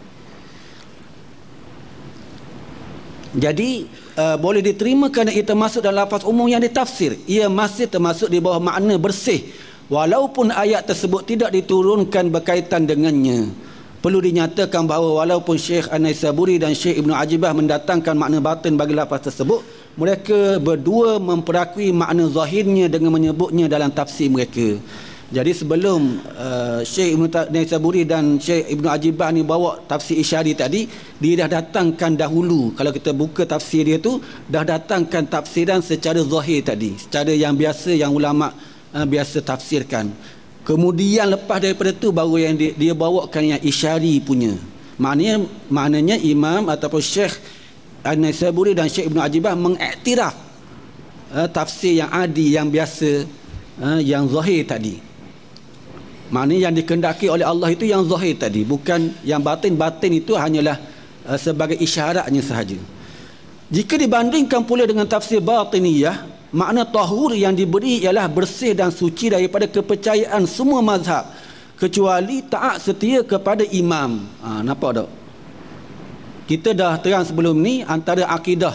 Jadi boleh diterima kerana ia termasuk dalam lafaz umum yang ditafsir. Ia masih termasuk di bawah makna bersih, walaupun ayat tersebut tidak diturunkan berkaitan dengannya. Perlu dinyatakan bahawa walaupun Syekh An-Naisaburi dan Syekh Ibnu Ajibah mendatangkan makna batin bagi lafaz tersebut, mereka berdua memperakui makna zahirnya dengan menyebutnya dalam tafsir mereka. Jadi sebelum Syekh Ibnu Naisaburi dan Syekh Ibnu Ajibah ni bawa tafsir Isyari tadi, dia dah datangkan dahulu. Kalau kita buka tafsir dia tu, dah datangkan tafsiran secara zahir tadi, secara yang biasa yang ulama biasa tafsirkan. Kemudian lepas daripada tu baru yang dia bawakan yang Isyari punya. Maknanya Imam ataupun Syekh An-Naisaburi dan Syekh Ibnu Ajibah mengiktiraf tafsir yang adi, yang biasa, yang zahir tadi. Maknanya yang dikehendaki oleh Allah itu yang zahir tadi, bukan yang batin. Batin itu hanyalah sebagai isyaratnya sahaja. Jika dibandingkan pula dengan tafsir batiniyah, makna tahur yang diberi ialah bersih dan suci daripada kepercayaan semua mazhab kecuali taat setia kepada imam. Nampak tak? Kita dah terang sebelum ni antara akidah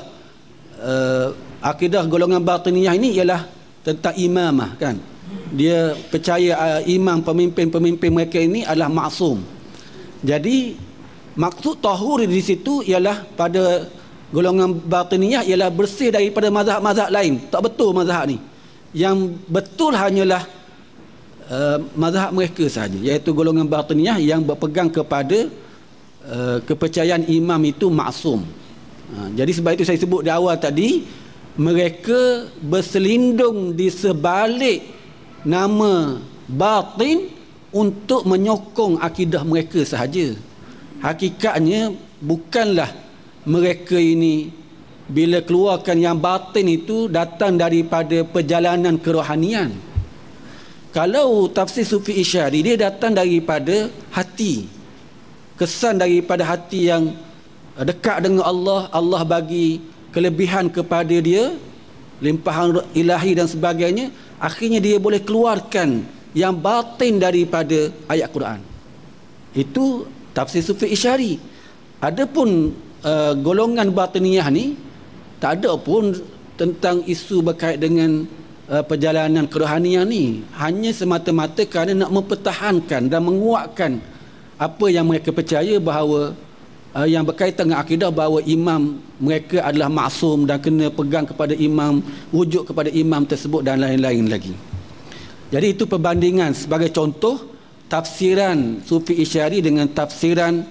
golongan batiniyah ini ialah tentang imamah, kan? Dia percaya imam, pemimpin-pemimpin mereka ini adalah maksum. Jadi maksud tahur di situ ialah pada golongan batiniyah ialah bersih daripada mazhab-mazhab lain. Tak betul mazhab ni. Yang betul hanyalah mazhab mereka sahaja, iaitu golongan batiniyah yang berpegang kepada kepercayaan imam itu maksum. Jadi sebab itu saya sebut di awal tadi, mereka berselindung di sebalik nama batin untuk menyokong akidah mereka sahaja. Hakikatnya bukanlah mereka ini bila keluarkan yang batin itu datang daripada perjalanan kerohanian. Kalau tafsir Sufi Isyari, dia datang daripada hati, kesan daripada hati yang dekat dengan Allah. Allah bagi kelebihan kepada dia, limpahan ilahi dan sebagainya. Akhirnya dia boleh keluarkan yang batin daripada ayat Quran. Itu tafsir Sufi Isyari. Adapun golongan batiniyah ni tak ada pun tentang isu berkait dengan perjalanan kerohanian ni. Hanya semata-mata kerana nak mempertahankan dan menguatkan apa yang mereka percaya bahawa yang berkaitan dengan akidah bahawa imam mereka adalah maksum dan kena pegang kepada imam, rujuk kepada imam tersebut dan lain-lain lagi. Jadi itu perbandingan sebagai contoh tafsiran Sufi Isyari dengan tafsiran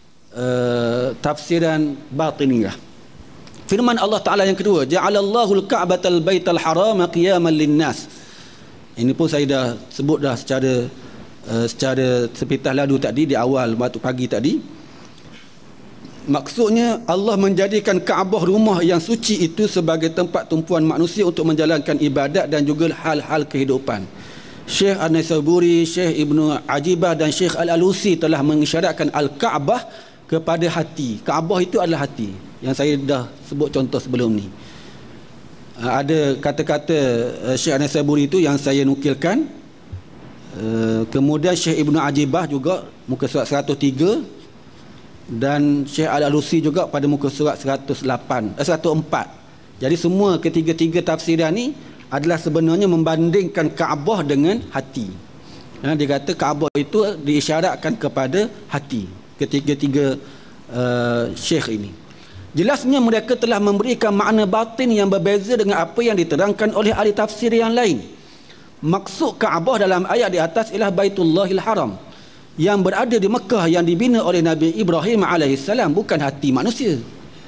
batiniyah. Firman Allah Ta'ala yang kedua, ja'alallahu al-ka'batal baital harama qiyaman linnas. Ini pun saya dah sebut dah secara sepintas lalu tadi, di awal waktu pagi tadi. Maksudnya Allah menjadikan Kaabah, rumah yang suci itu, sebagai tempat tumpuan manusia untuk menjalankan ibadat dan juga hal-hal kehidupan. Syekh An-Naisaburi, Syekh Ibnu Ajibah dan Syekh Al-Alusi telah mengisyaratkan Al-Kaabah kepada hati. Kaabah itu adalah hati, yang saya dah sebut contoh sebelum ni. Ada kata-kata Syekh An-Naisaburi itu yang saya nukilkan. Kemudian Syekh Ibnu Ajibah juga muka surat 103, dan Syekh Al-Alusi juga pada muka surat 104. Jadi semua ketiga-tiga tafsiran ni adalah sebenarnya membandingkan Kaabah dengan hati. Dia kata Kaabah itu diisyaratkan kepada hati, ketiga-tiga syekh ini. Jelasnya mereka telah memberikan makna batin yang berbeza dengan apa yang diterangkan oleh ahli tafsir yang lain. Maksud Kaabah dalam ayat di atas ialah Baitullahil Haram yang berada di Mekah, yang dibina oleh Nabi Ibrahim AS, bukan hati manusia.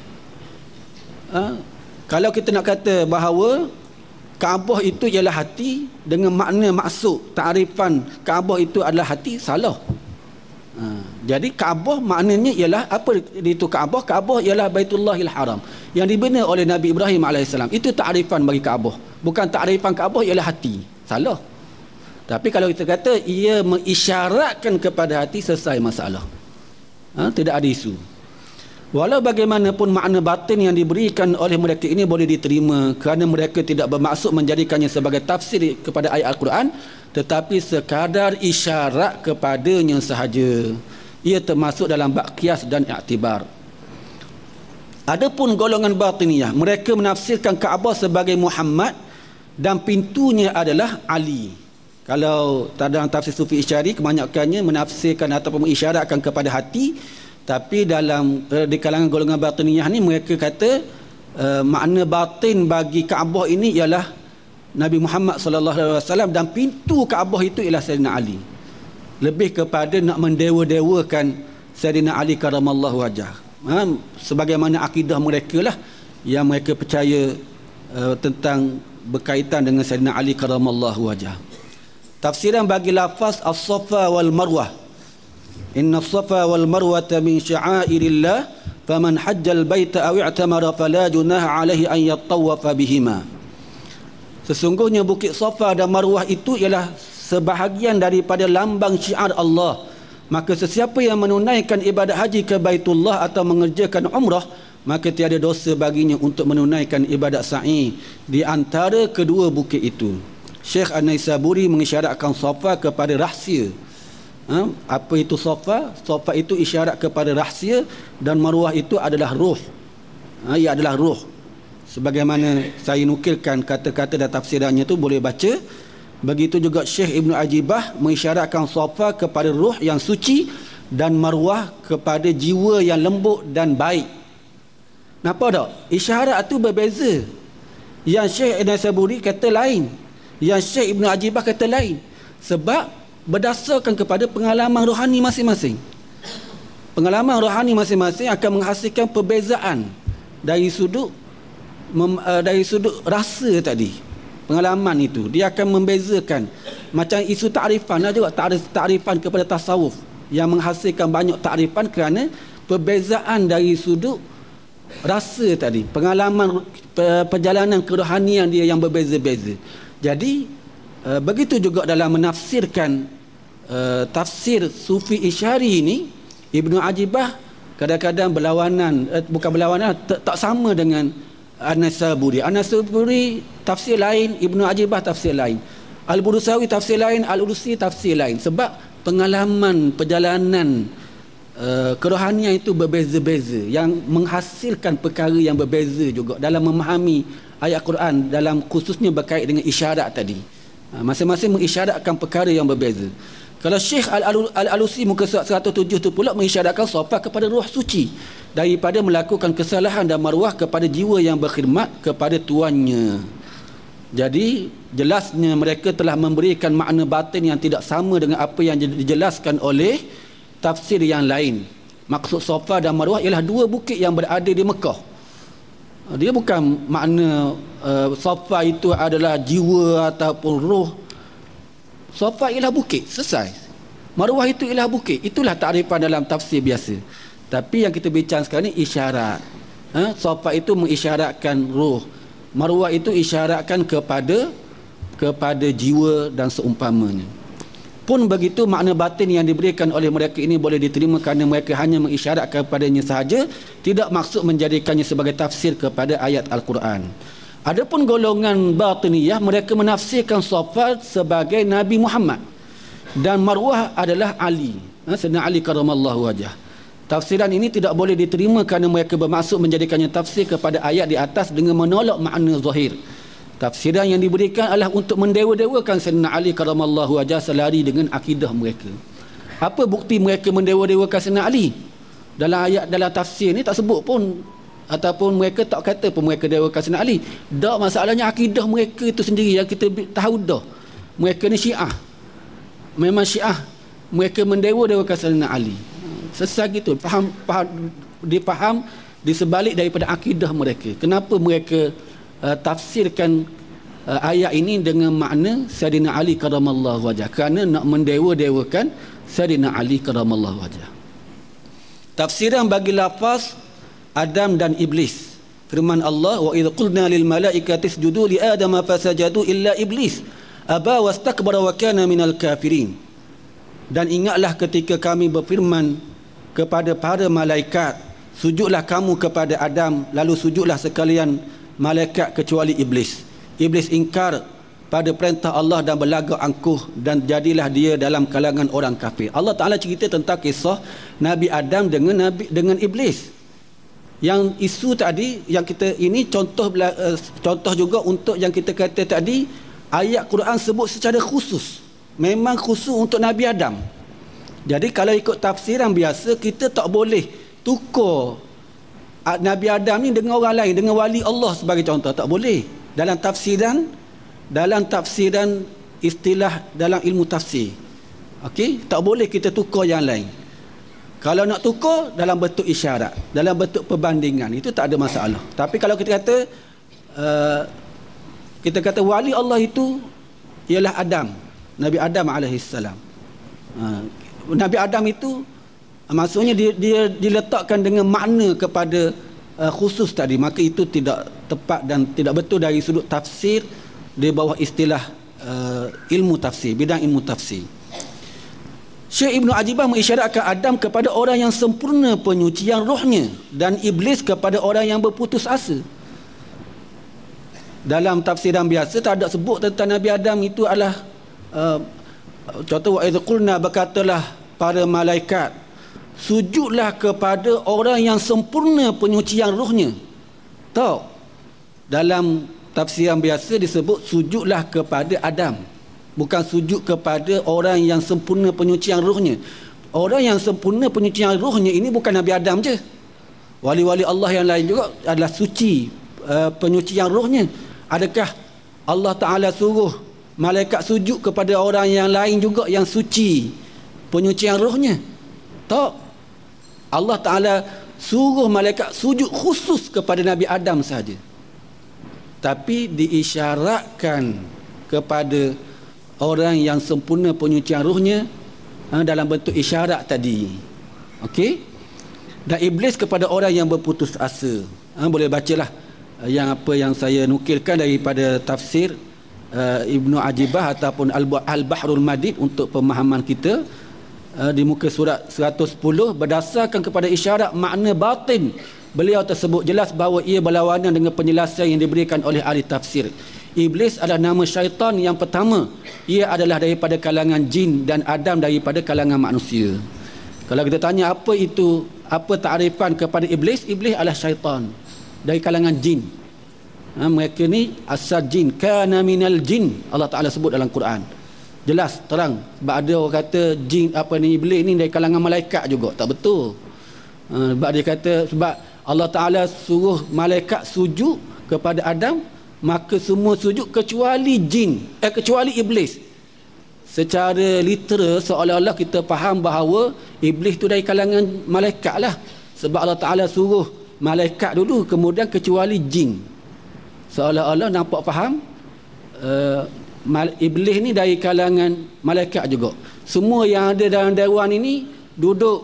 Kalau kita nak kata bahawa Kaabah itu ialah hati dengan makna maksud ta'rifan Kaabah itu adalah hati, salah. Jadi Kaabah maknanya ialah apa itu Kaabah? Kaabah ialah Baitullahil Haram yang dibina oleh Nabi Ibrahim AS. Itu ta'rifan bagi Kaabah. Bukan ta'rifan Kaabah ialah hati, salah. Tapi kalau kita kata ia mengisyaratkan kepada hati, selesai masalah. Tidak ada isu. Walau bagaimanapun makna batin yang diberikan oleh mereka ini boleh diterima, kerana mereka tidak bermaksud menjadikannya sebagai tafsir kepada ayat Al-Quran, tetapi sekadar isyarat kepadanya sahaja. Ia termasuk dalam bab qiyas dan i'tibar. Adapun golongan batiniyah, mereka menafsirkan Kaabah sebagai Muhammad dan pintunya adalah Ali. Kalau dalam tafsir Sufi Isyari, kebanyakannya menafsirkan ataupun mengisyaratkan kepada hati. Tapi dalam di kalangan golongan batiniyah ni, mereka kata makna batin bagi Kaabah ini ialah Nabi Muhammad SAW, dan pintu Kaabah itu ialah Sayyidina Ali. Lebih kepada nak mendewa-dewakan Sayyidina Ali karamallahu wajah. Sebagaimana akidah mereka lah yang mereka percaya tentang berkaitan dengan Sayyidina Ali karamallahu wajah. Tafsiran bagi lafaz as-safa wal marwah. Inna as-safa wal marwata min sya'airillah faman hajjal baita aw i'tamara fala junaha alaihi an yattawafa bihima. Sesungguhnya bukit Safa dan Marwah itu ialah sebahagian daripada lambang syiar Allah. Maka sesiapa yang menunaikan ibadat haji ke Baitullah atau mengerjakan umrah, maka tiada dosa baginya untuk menunaikan ibadat sa'i di antara kedua bukit itu. Syekh An-Naisaburi mengisyaratkan Safa kepada rahsia. Apa itu Safa? Safa itu isyarat kepada rahsia, dan Marwah itu adalah ruh. Ia adalah ruh. Sebagaimana saya nukilkan kata-kata dan tafsirannya itu boleh baca. Begitu juga Syekh Ibn Ajibah mengisyaratkan Safa kepada ruh yang suci dan Marwah kepada jiwa yang lembut dan baik. Nampak tak? Isyarat itu berbeza. Yang Syekh An-Naisaburi kata lain, yang Syekh Ibn Ajibah kata lain. Sebab berdasarkan kepada pengalaman rohani masing-masing. Pengalaman rohani masing-masing akan menghasilkan perbezaan dari sudut rasa tadi. Pengalaman itu dia akan membezakan. Macam isu ta'rifan lah juga, ta'rifan kepada tasawuf yang menghasilkan banyak ta'rifan kerana perbezaan dari sudut rasa tadi, pengalaman perjalanan kerohanian dia yang berbeza-beza. Jadi begitu juga dalam menafsirkan tafsir Sufi Isyari ini, Ibnu Ajibah kadang-kadang berlawanan, bukan berlawanan, tak sama dengan An-Naisaburi. An-Naisaburi tafsir lain, Ibnu Ajibah tafsir lain, Al-Burusawi tafsir lain, Al-Ulusi tafsir lain. Sebab pengalaman perjalanan kerohanian itu berbeza-beza, yang menghasilkan perkara yang berbeza juga dalam memahami ayat Quran, dalam khususnya berkait dengan isyarat tadi. Masing-masing mengisyaratkan perkara yang berbeza. Kalau Syekh Al-Alusi muka surat 107 itu pula mengisyaratkan Safa kepada ruh suci daripada melakukan kesalahan, dan Marwah kepada jiwa yang berkhidmat kepada tuannya. Jadi jelasnya mereka telah memberikan makna batin yang tidak sama dengan apa yang dijelaskan oleh tafsir yang lain. Maksud Safa dan Marwah ialah dua bukit yang berada di Mekah. Dia bukan makna Safa itu adalah jiwa ataupun roh. Safa ialah bukit, selesai. Marwah itu ialah bukit. Itulah takrifan dalam tafsir biasa. Tapi yang kita bincang sekarang ni isyarat. Safa itu mengisyaratkan roh, Marwah itu isyaratkan kepada jiwa dan seumpamanya. Pun begitu, makna batin yang diberikan oleh mereka ini boleh diterima kerana mereka hanya mengisyaratkan kepadanya sahaja, tidak maksud menjadikannya sebagai tafsir kepada ayat Al-Quran. Adapun golongan batiniyah, mereka menafsirkan Safa sebagai Nabi Muhammad dan Marwah adalah Ali, Sayyidina Ali karramallahu wajhah. Tafsiran ini tidak boleh diterima kerana mereka bermaksud menjadikannya tafsir kepada ayat di atas dengan menolak makna zahir. Tafsiran yang diberikan adalah untuk mendewa-dewakan Sayyidina Ali karramallahu wajhah selari dengan akidah mereka. Apa bukti mereka mendewa-dewakan Sayyidina Ali? Dalam tafsir ni tak sebut pun, ataupun mereka tak kata pun mereka dewakan Sayyidina Ali. Dak, masalahnya akidah mereka itu sendiri yang kita tahu dah. Mereka ni Syiah. Memang Syiah. Mereka mendewa-dewakan Sayyidina Ali. Selesai gitu. Difaham di sebalik daripada akidah mereka. Kenapa mereka tafsirkan ayat ini dengan makna Sayyidina Ali karramallahu wajhah? Kerana nak mendewa-dewakan Sayyidina Ali karramallahu wajhah. Tafsiran bagi lafaz Adam dan Iblis. Firman Allah, wa idh qulna lil malaikati isjudu li adama fasajadu illa iblis aba wastakbara wa kana minal kafirin. Dan ingatlah ketika kami berfirman kepada para malaikat, sujudlah kamu kepada Adam, lalu sujudlah sekalian malaikat kecuali iblis. Iblis ingkar pada perintah Allah dan berlagak angkuh, dan jadilah dia dalam kalangan orang kafir. Allah Ta'ala cerita tentang kisah Nabi Adam dengan iblis. Yang isu tadi yang kita ini contoh juga untuk yang kita kata tadi, ayat Quran sebut secara khusus, memang khusus untuk Nabi Adam. Jadi kalau ikut tafsiran biasa, kita tak boleh tukar Nabi Adam ni dengan orang lain, dengan wali Allah sebagai contoh, tak boleh. Dalam tafsiran istilah dalam ilmu tafsir, okey, tak boleh kita tukar yang lain. Kalau nak tukar dalam bentuk isyarat, dalam bentuk perbandingan, itu tak ada masalah. Tapi kalau kita kata wali Allah itu ialah Adam, Nabi Adam alaihissalam. Nabi Adam itu maksudnya dia diletakkan dengan makna kepada khusus tadi, maka itu tidak tepat dan tidak betul dari sudut tafsir di bawah istilah ilmu tafsir, bidang ilmu tafsir. Syekh Ibnu Ajibah mengisyaratkan Adam kepada orang yang sempurna penyucian rohnya dan Iblis kepada orang yang berputus asa. Dalam tafsiran biasa tak ada sebut tentang Nabi Adam itu adalah contoh wa idh qulna, berkatalah para malaikat sujudlah kepada orang yang sempurna penyucian rohnya. Tahu? Dalam tafsiran biasa disebut sujudlah kepada Adam, bukan sujud kepada orang yang sempurna penyucian rohnya. Orang yang sempurna penyucian rohnya ini bukan Nabi Adam je. Wali-wali Allah yang lain juga adalah suci penyucian rohnya. Adakah Allah Ta'ala suruh malaikat sujud kepada orang yang lain juga yang suci penyucian rohnya? Tak. Allah Ta'ala suruh malaikat sujud khusus kepada Nabi Adam saja. Tapi diisyaratkan kepada orang yang sempurna penyucian rohnya dalam bentuk isyarat tadi. Okey? Dan Iblis kepada orang yang berputus asa. Boleh bacalah yang apa yang saya nukilkan daripada tafsir Ibnu Ajibah ataupun Al-Bahrul Madid untuk pemahaman kita di muka surat 110. Berdasarkan kepada isyarat makna batin, beliau tersebut jelas bahawa ia berlawanan dengan penjelasan yang diberikan oleh ahli tafsir. Iblis adalah nama syaitan yang pertama. Ia adalah daripada kalangan jin dan Adam daripada kalangan manusia. Kalau kita tanya apa itu, apa takrifan kepada Iblis? Iblis adalah syaitan dari kalangan jin. Mereka ni asal jin, kana minal jin, Allah Ta'ala sebut dalam Quran. Jelas, terang. Sebab ada orang kata jin apa ni, Iblis ni dari kalangan malaikat juga. Tak betul. Sebab dia kata, sebab Allah Ta'ala suruh malaikat sujud kepada Adam, maka semua sujud kecuali jin, kecuali Iblis. Secara literal seolah-olah kita faham bahawa Iblis tu dari kalangan malaikat lah. Sebab Allah Ta'ala suruh malaikat dulu, kemudian kecuali jin. Seolah-olah nampak faham Iblis ni dari kalangan malaikat juga. Semua yang ada dalam dewan ini duduk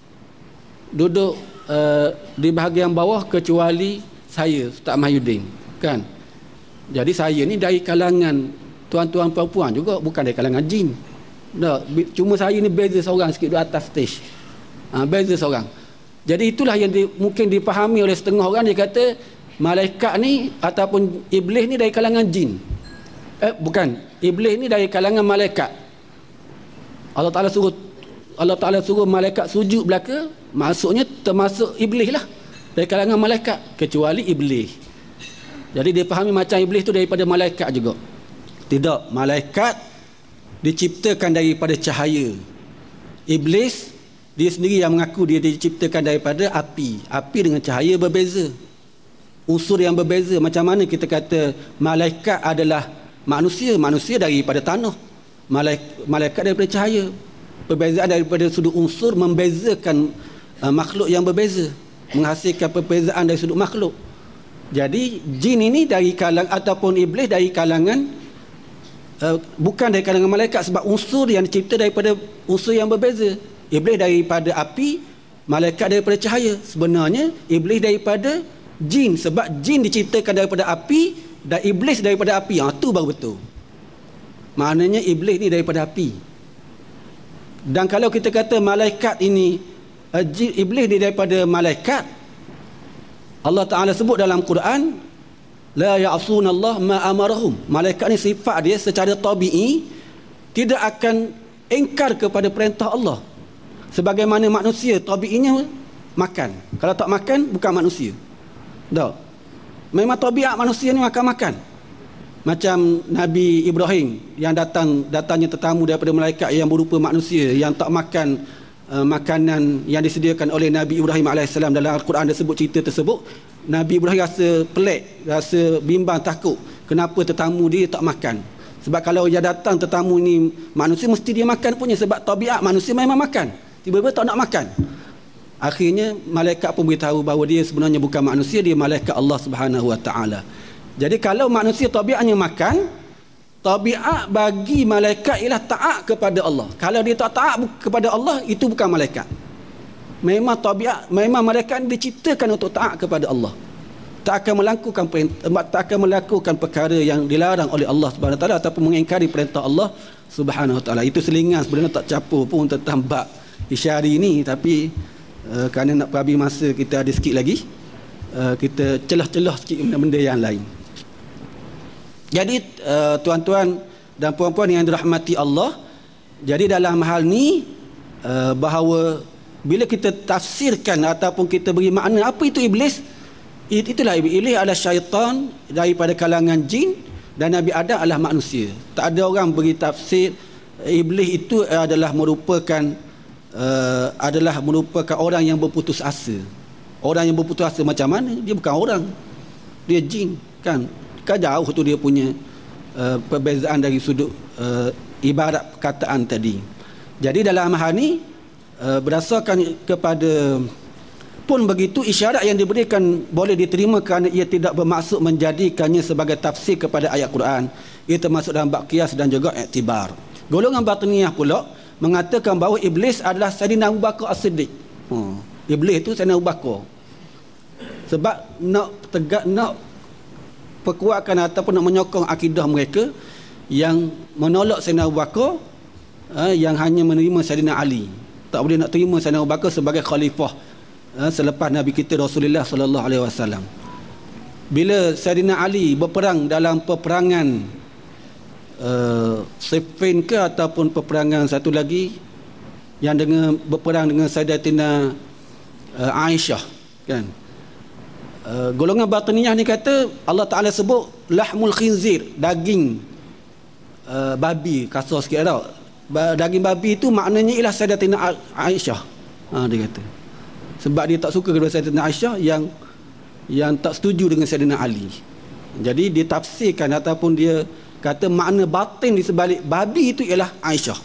di bahagian bawah kecuali saya, Ustaz Mahyudin, kan? Jadi saya ni dari kalangan tuan-tuan perempuan juga, bukan dari kalangan jin. Cuma saya ni beza seorang sikit di atas stage. Beza seorang. Jadi itulah yang mungkin dipahami oleh setengah orang. Dia kata malaikat ni ataupun Iblis ni dari kalangan jin. Bukan, Iblis ni dari kalangan malaikat. Allah Ta'ala suruh malaikat sujud belaka, maksudnya termasuk Iblis lah, dari kalangan malaikat, kecuali Iblis. Jadi dia fahami macam Iblis tu daripada malaikat juga. Tidak, malaikat diciptakan daripada cahaya. Iblis dia sendiri yang mengaku dia diciptakan daripada api. Api dengan cahaya berbeza, unsur yang berbeza. Macam mana kita kata malaikat adalah manusia daripada tanah, malaikat daripada cahaya. Perbezaan daripada sudut unsur membezakan makhluk yang berbeza, menghasilkan perbezaan dari sudut makhluk. Jadi jin ini dari kalangan ataupun Iblis dari kalangan bukan dari kalangan malaikat, sebab unsur yang dicipta daripada unsur yang berbeza. Iblis daripada api, malaikat daripada cahaya. Sebenarnya Iblis daripada jin, sebab jin diciptakan daripada api dan Iblis daripada api. Itu baru betul. Maknanya Iblis ni daripada api. Dan kalau kita kata malaikat ini Iblis ni daripada malaikat, Allah Ta'ala sebut dalam Quran, la ya'sunallah ma amarahum. Malaikat ni sifat dia secara tabi'i tidak akan ingkar kepada perintah Allah. Sebagaimana manusia tabi'inya makan. Kalau tak makan bukan manusia. Tak. Memang tabiat manusia ni makan-makan. Macam Nabi Ibrahim yang datangnya tetamu daripada malaikat yang berupa manusia yang tak makan makanan yang disediakan oleh Nabi Ibrahim AS. Dalam Al-Quran disebut cerita tersebut. Nabi Ibrahim rasa pelik, rasa bimbang, takut. Kenapa tetamu dia tak makan? Sebab kalau dia datang tetamu ni manusia, mesti dia makan punya. Sebab tabiat manusia memang makan. Tiba-tiba tak nak makan. Akhirnya malaikat pun beritahu bahawa dia sebenarnya bukan manusia, dia malaikat Allah Subhanahu Wa Taala. Jadi kalau manusia tabiatnya makan, tabiat bagi malaikat ialah taat kepada Allah. Kalau dia tak taat kepada Allah, itu bukan malaikat. Memang tabiat, memang malaikat diciptakan untuk taat kepada Allah. Tak akan melakukan perkara yang dilarang oleh Allah Subhanahu Wa Taala ataupun mengingkari perintah Allah Subhanahu Wa Taala. Itu selingan sebenarnya tak capur pun tentang bab isyari ni, tapi kerana nak habis masa kita ada sikit lagi, kita celah-celah sikit benda-benda yang lain. Jadi tuan-tuan dan puan-puan yang dirahmati Allah, jadi dalam hal ni bahawa bila kita tafsirkan ataupun kita beri makna apa itu iblis, itulah iblis adalah syaitan daripada kalangan jin dan Nabi Adam adalah manusia. Tak ada orang beri tafsir iblis itu adalah merupakan orang yang berputus asa. Orang yang berputus asa macam mana? Dia bukan orang, dia jin, kan jauh tu dia punya perbezaan dari sudut ibarat perkataan tadi. Jadi dalam hal ni berdasarkan kepada pun begitu, isyarat yang diberikan boleh diterima kerana ia tidak bermaksud menjadikannya sebagai tafsir kepada ayat Quran. Ia termasuk dalam bab qiyas dan juga iktibar. Golongan batiniyah pula mengatakan bahawa iblis adalah Sayyidina Abu Bakar As-Siddiq. Iblis itu Sayyidina Abu Bakar. Sebab nak perkuatkan ataupun nak menyokong akidah mereka yang menolak Sayyidina Abu Bakar, yang hanya menerima Sayyidina Ali. Tak boleh nak terima Sayyidina Abu Bakar sebagai khalifah selepas Nabi kita Rasulullah sallallahu alaihi wasallam. Bila Sayyidina Ali berperang dalam peperangan Siffin ke ataupun peperangan satu lagi yang dengan berperang dengan Sayyidatina Aisyah, kan, golongan batiniyah ni kata Allah Ta'ala sebut lahmul khinzir, daging babi, kasar sikit tau. Daging babi itu maknanya ialah Sayyidatina Aisyah. Dia kata sebab dia tak suka kepada Sayyidatina Aisyah yang tak setuju dengan Sayyidina Ali. Jadi dia tafsirkan ataupun dia kata makna batin di sebalik babi itu ialah Aisyah.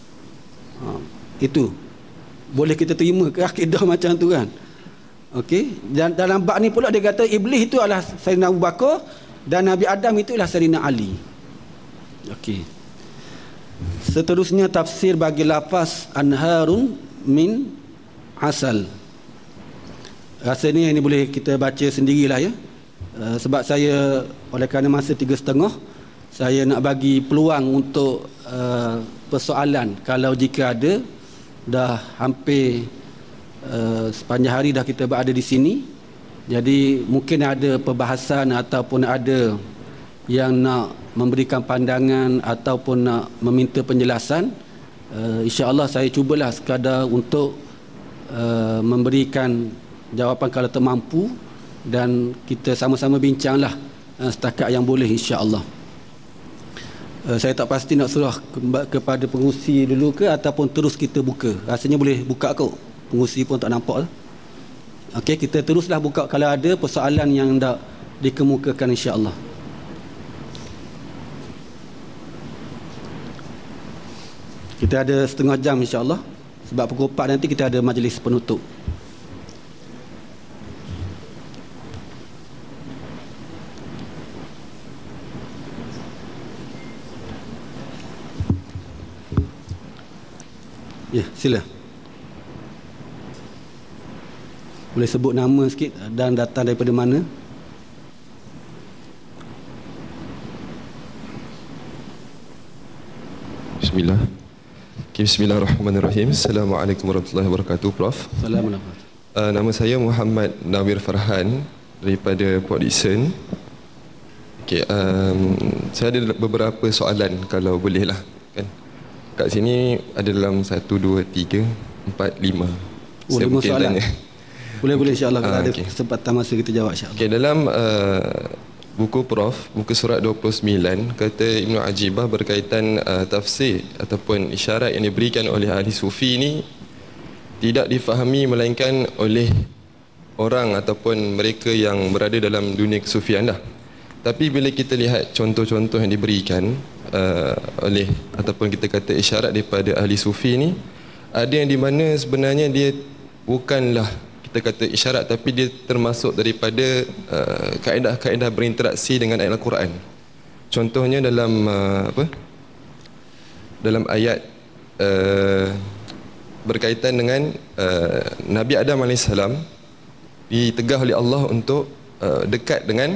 Itu boleh kita terima ke akidah macam tu, kan? Okey, dan dalam bab ni pula dia kata iblis itu adalah Sayyidina Abu Bakar dan Nabi Adam itu ialah Sayyidina Ali. Okey. Seterusnya tafsir bagi lafaz anharun min asal. Rasanya ini boleh kita baca sendirilah, ya. Sebab saya oleh kerana masa 3.30, saya nak bagi peluang untuk persoalan. Kalau jika ada, dah hampir sepanjang hari dah kita berada di sini, jadi mungkin ada perbahasan ataupun ada yang nak memberikan pandangan ataupun nak meminta penjelasan. InsyaAllah saya cubalah sekadar untuk memberikan jawapan kalau termampu, dan kita sama-sama bincanglah setakat yang boleh, insya-Allah. Saya tak pasti nak suruh kepada pengurusi dulu ke ataupun terus kita buka. Rasanya boleh buka kot. Pengurusi pun tak nampak. Okey, kita teruslah buka kalau ada persoalan yang dah dikemukakan, insya-Allah. Kita ada setengah jam, insya-Allah. Sebab pukul 4 nanti kita ada majlis penutup. Ya, sila. Boleh sebut nama sikit dan datang daripada mana? Bismillah. Bismillahirrahmanirrahim. Assalamualaikum warahmatullahi wabarakatuh, Prof. Assalamualaikum. Nama saya Muhammad Nawir Farhan daripada Port Dickson. Okay, saya ada beberapa soalan kalau boleh lah, kan. Kat sini ada dalam 1, 2, 3, 4, 5. Saya mungkin soalan tanya. Boleh insya-Allah kalau ada kesempatan masa kita jawab, insya-Allah. Okay, dalam buku Prof, muka surat 29, kata Ibnu Ajibah berkaitan tafsir ataupun isyarat yang diberikan oleh ahli sufi ni tidak difahami melainkan oleh orang ataupun mereka yang berada dalam dunia kesufian dah. Tapi bila kita lihat contoh-contoh yang diberikan oleh ataupun kita kata isyarat daripada ahli sufi ni, ada yang di mana sebenarnya dia bukanlah kita kata isyarat, tapi dia termasuk daripada kaedah-kaedah berinteraksi dengan ayat Al-Quran. Contohnya dalam dalam ayat berkaitan dengan Nabi Adam AS ditegah oleh Allah untuk dekat dengan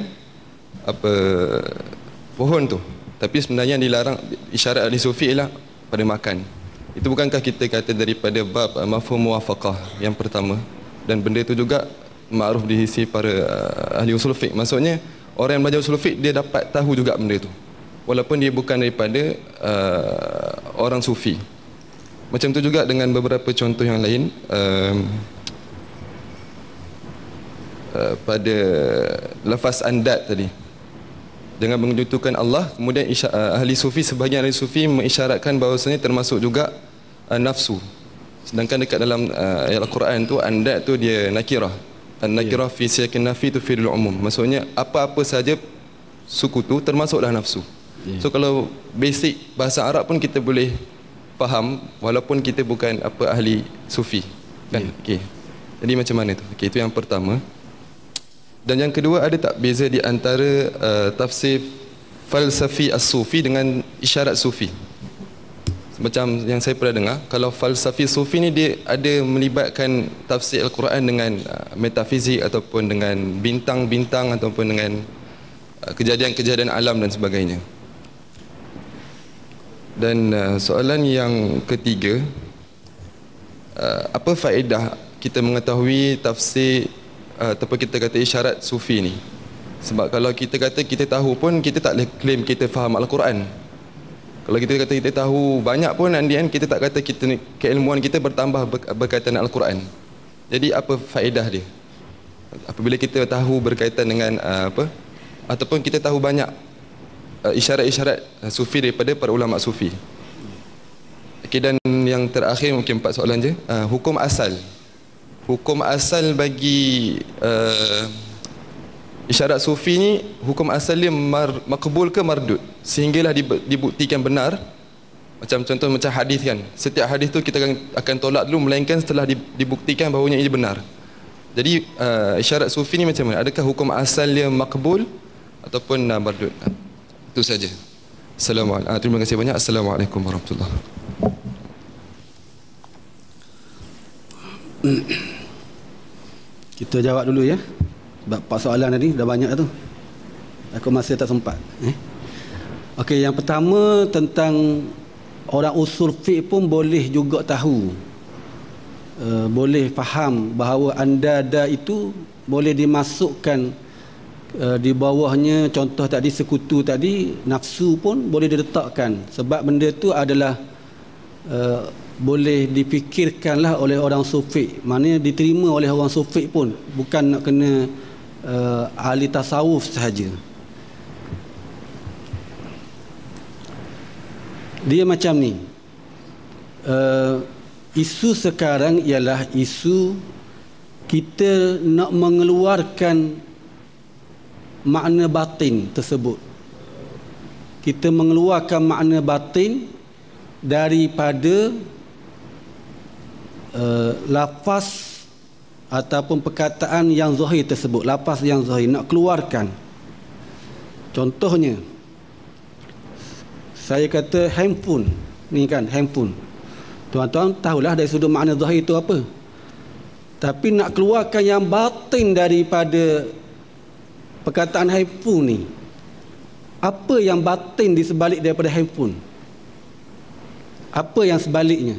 pohon tu, tapi sebenarnya dilarang. Isyarat ahli sufi ialah pada makan. Itu bukankah kita kata daripada bab mafhum muwafaqah yang pertama, dan benda itu juga ma'ruf di sisi para ahli usul fiqh. Maksudnya orang yang belajar usul fiqh dia dapat tahu juga benda itu, walaupun dia bukan daripada orang sufi. Macam tu juga dengan beberapa contoh yang lain. Pada lafaz andad tadi, dengan menunjukkan Allah, kemudian ahli sufi, sebahagian ahli sufi mengisyaratkan bahawasanya termasuk juga nafsu. Sedangkan dekat dalam ayat Al-Quran tu, andad tu dia nakirah. An-nakirah fi siyaqin nafi tufidul umum. Maksudnya apa-apa saja suku tu termasuklah nafsu. So kalau basic bahasa Arab pun kita boleh faham walaupun kita bukan ahli sufi, kan? Okey. Jadi macam mana tu? Okey, itu yang pertama. Dan yang kedua, ada tak beza di antara tafsir falsafi as-sufi dengan isyarat sufi? Macam yang saya pernah dengar, kalau falsafi sufi ni dia ada melibatkan tafsir Al-Quran dengan metafizik ataupun dengan bintang-bintang ataupun dengan kejadian-kejadian alam dan sebagainya. Dan soalan yang ketiga, apa faedah kita mengetahui tafsir ataupun kita kata isyarat sufi ni? Sebab kalau kita kata kita tahu pun, kita tak boleh claim kita faham Al-Quran. Kalau kita kata kita tahu banyak pun, nandian kita tak kata kita keilmuan kita bertambah berkaitan dengan Al-Quran. Jadi apa faedah dia apabila kita tahu berkaitan dengan ataupun kita tahu banyak isyarat-isyarat sufi daripada para ulama sufi? Okay, dan yang terakhir, mungkin 4 soalan je. Hukum asal. Hukum asal bagi isyarat sufi ni, hukum asal dia makbul ke mardud, sehinggalah dibuktikan benar. Macam contoh macam hadis kan, setiap hadis tu kita akan tolak dulu, melainkan setelah dibuktikan bahawanya ia benar. Jadi isyarat sufi ni macam mana? Adakah hukum asal dia makbul ataupun mardud? Itu saja. Assalamualaikum. Terima kasih banyak. Assalamualaikum warahmatullahi wabarakatuh. Kita jawab dulu ya. Sebab 4 soalan tadi dah banyak tu. Aku masih tak sempat. Okey, yang pertama tentang orang usul fiqh pun boleh juga tahu, boleh faham bahawa andada itu boleh dimasukkan di bawahnya. Contoh tadi sekutu tadi, nafsu pun boleh diletakkan, sebab benda tu adalah boleh dipikirkanlah oleh orang sufi. Maknanya diterima oleh orang sufi pun, bukan nak kena ahli tasawuf sahaja. Dia macam ni, isu sekarang ialah isu kita nak mengeluarkan makna batin tersebut. Kita mengeluarkan makna batin daripada lafaz ataupun perkataan yang zahir tersebut, lafaz yang zahir, nak keluarkan. Contohnya, saya kata handphone ni kan, handphone. Tuan-tuan tahulah dari sudut makna zahir itu apa. Tapi nak keluarkan yang batin daripada perkataan handphone ni, apa yang batin di sebalik daripada handphone? Apa yang sebaliknya?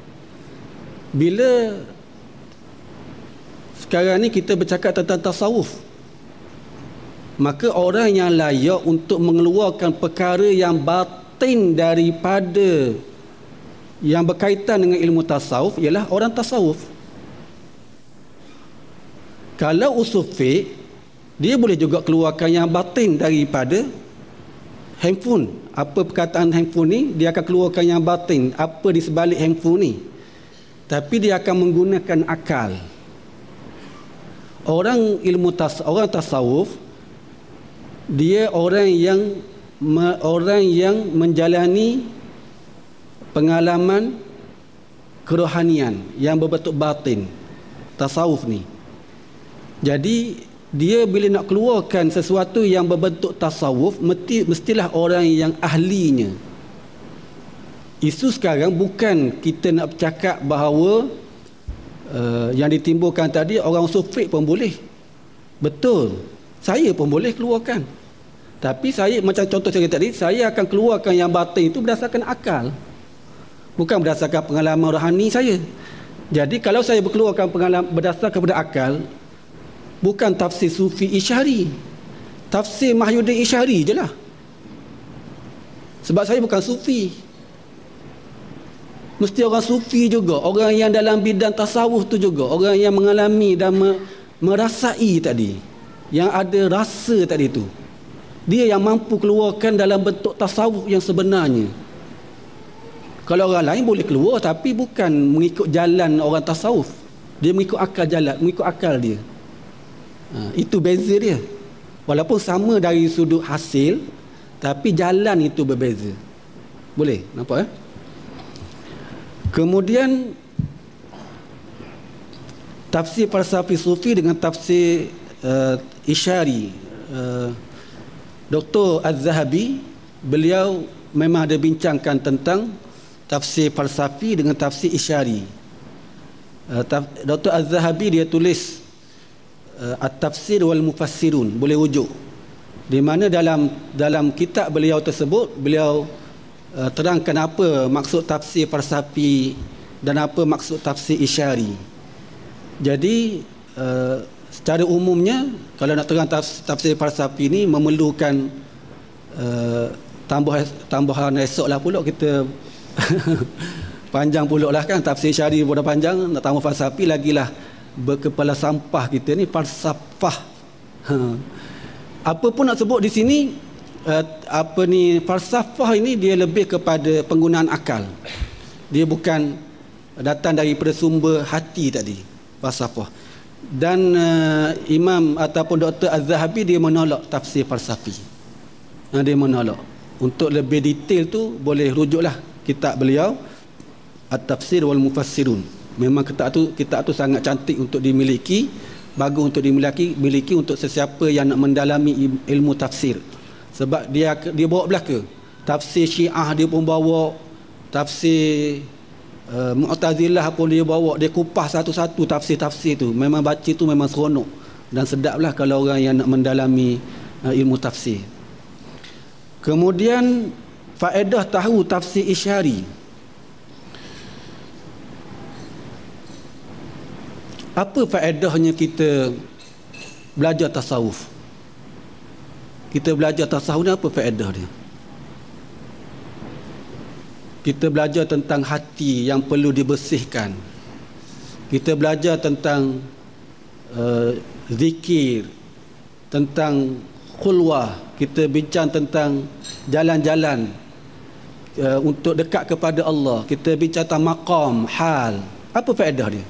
Bila sekarang ni kita bercakap tentang tasawuf, maka orang yang layak untuk mengeluarkan perkara yang batin daripada yang berkaitan dengan ilmu tasawuf ialah orang tasawuf. Kalau usul fiqh, dia boleh juga keluarkan yang batin daripada handphone. Apa perkataan handphone ni, dia akan keluarkan yang batin, apa di sebalik handphone ni. Tapi dia akan menggunakan akal. Orang orang tasawuf, dia orang yang menjalani pengalaman kerohanian yang berbentuk batin, tasawuf ni. Jadi dia bila nak keluarkan sesuatu yang berbentuk tasawuf, mestilah orang yang ahlinya. Isu sekarang bukan kita nak bercakap bahawa yang ditimbulkan tadi orang sufik pun boleh. Betul, saya pun boleh keluarkan. Tapi saya, macam contoh saya tadi, saya akan keluarkan yang batin itu berdasarkan akal, bukan berdasarkan pengalaman rohani saya. Jadi kalau saya berkeluarkan pengalaman berdasarkan kepada akal, bukan tafsir Sufi Isyari, tafsir Mahyuddin Isyari je lah. Sebab saya bukan Sufi. Mesti orang Sufi juga, orang yang dalam bidang tasawuf tu juga, orang yang mengalami dan merasai tadi, yang ada rasa tadi tu, dia yang mampu keluarkan dalam bentuk tasawuf yang sebenarnya. Kalau orang lain boleh keluar, tapi bukan mengikut jalan orang tasawuf. Dia mengikut akal jalan, mengikut akal dia. Itu beza dia. Walaupun sama dari sudut hasil, tapi jalan itu berbeza. Boleh nampak Kemudian tafsir falsafi sufi dengan tafsir Isyari, Dr. Az-Zahabi, beliau memang ada bincangkan tentang tafsir falsafi dengan tafsir Isyari. Dr. Az-Zahabi dia tulis At-Tafsir wal Mufassirun, boleh rujuk, di mana dalam kitab beliau tersebut beliau terangkan apa maksud tafsir falsafi dan apa maksud tafsir Isyari. Jadi secara umumnya kalau nak terang tafsir falsafi ni memerlukan tambahan esok lah pula kita panjang pula lah kan, tafsir Isyari pun dah panjang, nak tambah falsafi lagilah berkepala sampah kita ni, falsafah. Apa pun nak sebut di sini, falsafah ini dia lebih kepada penggunaan akal. Dia bukan datang daripada sumber hati tadi, falsafah. Dan Imam ataupun Dr. Az-Zahabi dia menolak tafsir falsafi. Dia menolak. Untuk lebih detail tu boleh rujuklah kitab beliau At-Tafsir wal Mufassirun. Memang kitab tu sangat cantik untuk dimiliki, bagus untuk dimiliki untuk sesiapa yang nak mendalami ilmu tafsir. Sebab dia bawa belaka. Tafsir Syiah dia pun bawa, tafsir Mu'tazilah pun dia bawa, dia kupas satu-satu tafsir-tafsir tu. Memang baca tu memang seronok dan sedaplah kalau orang yang nak mendalami ilmu tafsir. Kemudian faedah tahu tafsir Isyari. Apa faedahnya kita belajar tasawuf? Kita belajar tasawuf ni apa faedah dia? Kita belajar tentang hati yang perlu dibersihkan. Kita belajar tentang zikir, tentang khulwah. Kita bincang tentang jalan-jalan untuk dekat kepada Allah. Kita bincang tentang maqam, hal. Apa faedah dia?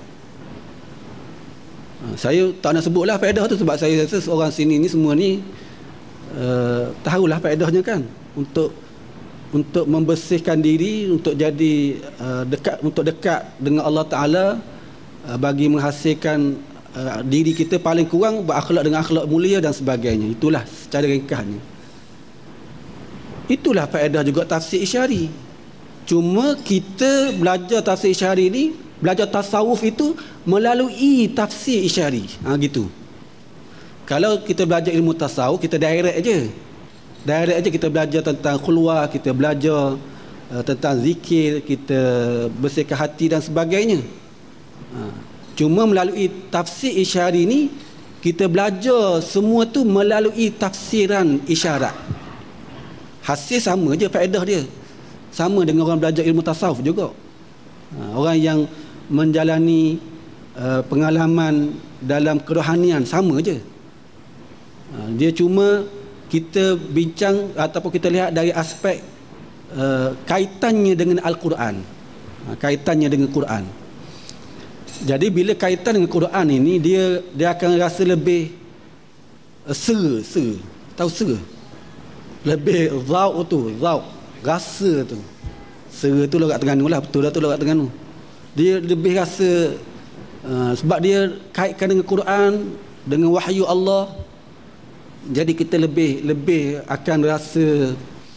Saya tak nak sebutlah faedah tu sebab saya rasa orang sini ni semua ni tahulah faedahnya kan, untuk membersihkan diri, untuk jadi dekat dengan Allah Taala, bagi menghasilkan diri kita paling kurang berakhlak dengan akhlak mulia dan sebagainya. Itulah secara ringkasnya. Itulah faedah juga tafsir Isyari. Cuma kita belajar tafsir Isyari ni, belajar tasawuf itu melalui tafsir Isyari. Gitu. Kalau kita belajar ilmu tasawuf, kita direct aja kita belajar tentang khulwah, kita belajar tentang zikir, kita bersihkan hati dan sebagainya. Cuma melalui tafsir Isyari ni, kita belajar semua tu melalui tafsiran isyarat. Hasil sama je, faedah dia sama dengan orang belajar ilmu tasawuf juga. Orang yang menjalani pengalaman dalam kerohanian sama je. Dia cuma kita bincang ataupun kita lihat dari aspek kaitannya dengan Al-Quran, kaitannya dengan Quran. Jadi bila kaitan dengan Quran ini, dia akan rasa lebih sera. Tahu sera? Lebih zauq, rasa tu. Sera tu logat Terengganu lah, betul lah tu logat Terengganu. Dia lebih rasa sebab dia kaitkan dengan Quran, dengan wahyu Allah, jadi kita lebih akan rasa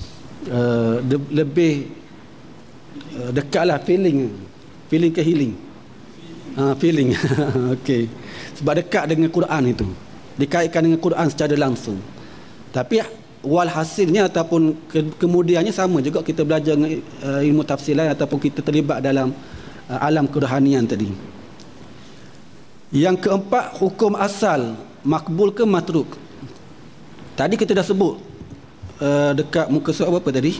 lebih dekatlah, feeling ke healing, feeling okey, sebab dekat dengan Quran itu, dikaitkan dengan Quran secara langsung. Tapi walhasilnya ataupun kemudiannya sama juga, kita belajar ilmu tafsir lain ataupun kita terlibat dalam alam kerohanian tadi. Yang keempat, hukum asal makbul ke matruk. Tadi kita dah sebut dekat muka surat berapa tadi?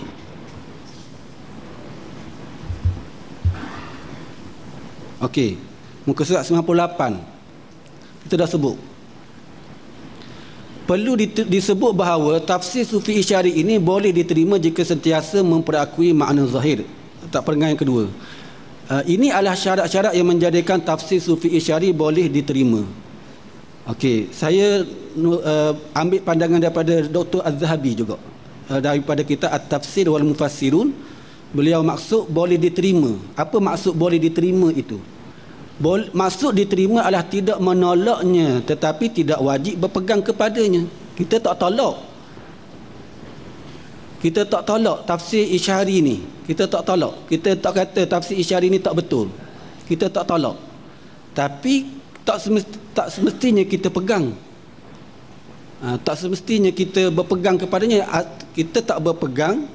Okey, muka surat 98 kita dah sebut. Perlu disebut bahawa tafsir Sufi Isyari ini boleh diterima jika sentiasa memperakui makna zahir. Tak perengai yang kedua. Ini adalah syarat-syarat yang menjadikan tafsir Sufi Isyari boleh diterima. Okey, saya ambil pandangan daripada Dr. Az-Zahabi juga, daripada kitab At-Tafsir wal Mufassirun. Beliau maksud boleh diterima. Apa maksud boleh diterima itu? Maksud diterima adalah tidak menolaknya, tetapi tidak wajib berpegang kepadanya. Kita tak tolak. Kita tak tolak tafsir Isyari ni. Kita tak tolak. Kita tak kata tafsir Isyari ni tak betul. Kita tak tolak. Tapi tak semestinya kita pegang. Tak semestinya kita berpegang kepadanya. Kita tak berpegang,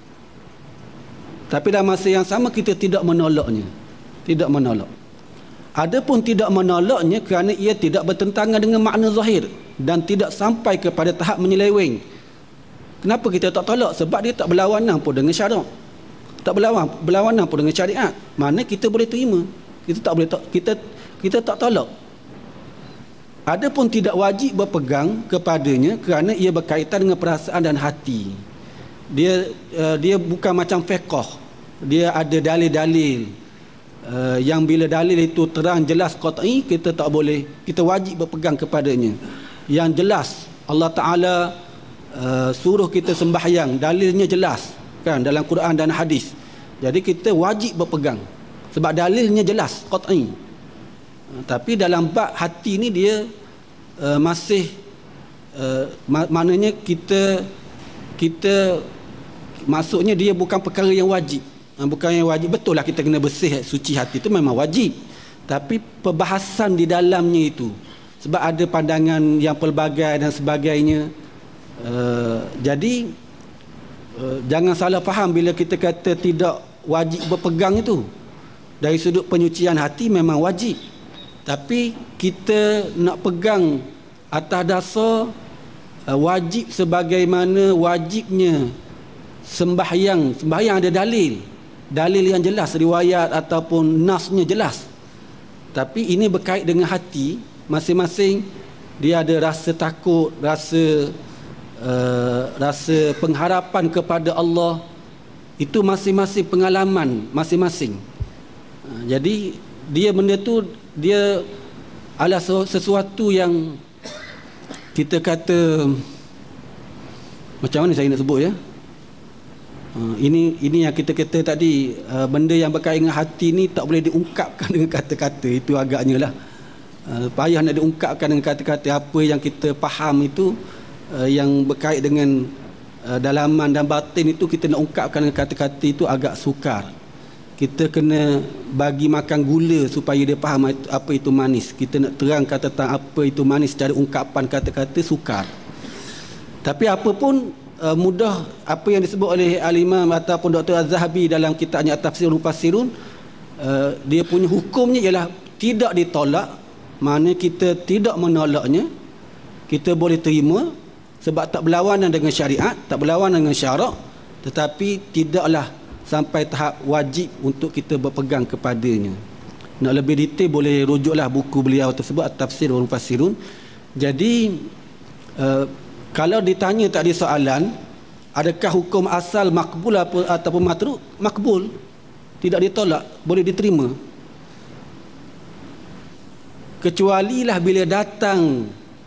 tapi dalam masa yang sama kita tidak menolaknya. Tidak menolak. Adapun tidak menolaknya kerana ia tidak bertentangan dengan makna zahir dan tidak sampai kepada tahap menyeleweng. Kenapa kita tak tolak? Sebab dia tak berlawanan pun dengan syarak. Tak berlawanan pun dengan syariat. Mana kita boleh terima. Kita tak boleh kita tak tolak. Adapun tidak wajib berpegang kepadanya kerana ia berkaitan dengan perasaan dan hati. Dia bukan macam fiqh. Dia ada dalil-dalil yang bila dalil itu terang jelas qat'i, kita tak boleh, kita wajib berpegang kepadanya. Yang jelas Allah Taala suruh kita sembahyang, dalilnya jelas kan dalam Quran dan hadis. Jadi kita wajib berpegang sebab dalilnya jelas qat'i. Tapi dalam bab hati ni dia masih maknanya kita maksudnya dia bukan perkara yang wajib. Bukan yang wajib. Betul lah kita kena bersih suci hati, itu memang wajib. Tapi perbahasan di dalamnya itu, sebab ada pandangan yang pelbagai dan sebagainya. Jadi jangan salah faham bila kita kata tidak wajib berpegang itu. Dari sudut penyucian hati memang wajib, tapi kita nak pegang atas dasar wajib sebagaimana wajibnya sembahyang. Sembahyang ada dalil yang jelas, riwayat ataupun nasnya jelas. Tapi ini berkait dengan hati masing-masing. Dia ada rasa takut, rasa pengharapan kepada Allah. Itu masing-masing pengalaman masing-masing. Jadi benda tu dia adalah sesuatu yang kita kata, macam mana saya nak sebut ya, ini yang kita kata tadi, benda yang berkaitan dengan hati ni tak boleh diungkapkan dengan kata-kata. Itu agaknya lah payah nak diungkapkan dengan kata-kata. Apa yang kita faham itu, yang berkait dengan dalaman dan batin itu, kita nak ungkapkan dengan kata-kata itu agak sukar. Kita kena bagi makan gula supaya dia faham apa itu manis. Kita nak terangkan tentang apa itu manis secara ungkapan kata-kata sukar. Tapi apa pun mudah, apa yang disebut oleh Al-Imam ataupun Dr. Az-Zahabi dalam kitabnya At-Tafsir wal Mufassirun, dia punya hukumnya ialah tidak ditolak. Maknanya kita tidak menolaknya, kita boleh terima sebab tak berlawanan dengan syariat, tak berlawanan dengan syarak, tetapi tidaklah sampai tahap wajib untuk kita berpegang kepadanya. Nak lebih detail boleh rujuklah buku beliau tersebut, At-Tafsir wal Mufassirun. Jadi kalau ditanya tadi soalan, adakah hukum asal makbul ataupun matruk? Makbul, tidak ditolak, boleh diterima. Kecuali lah bila datang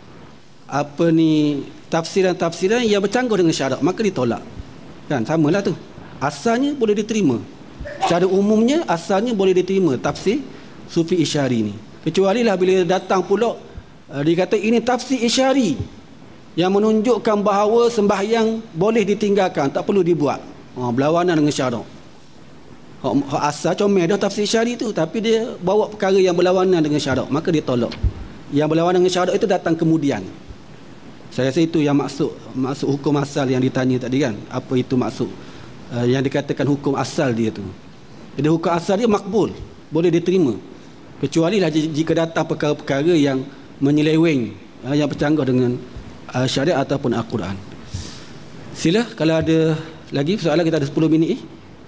tafsiran-tafsiran yang bercanggah dengan syarak, maka ditolak. Kan samalah tu. Asalnya boleh diterima. Secara umumnya asalnya boleh diterima tafsir Sufi Isyari ni. Kecuali lah bila datang pula Dia kata ini tafsir isyari yang menunjukkan bahawa sembahyang boleh ditinggalkan, tak perlu dibuat. Berlawanan dengan syarak. Hak asal comel dah tafsir isyari tu, tapi dia bawa perkara yang berlawanan dengan syarak, maka dia tolak. Yang berlawanan dengan syarak itu datang kemudian. Saya rasa itu yang maksud hukum asal yang ditanya tadi kan. Apa itu maksud yang dikatakan hukum asal dia tu. Jadi hukum asal dia makbul, boleh diterima. Kecuali lah jika datang perkara-perkara yang menyeleweng, yang bercanggah dengan syariat ataupun Al-Quran. Sila kalau ada lagi soalan, kita ada 10 minit.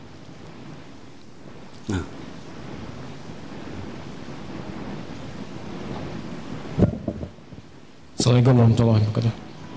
Assalamualaikum warahmatullahi wabarakatuh.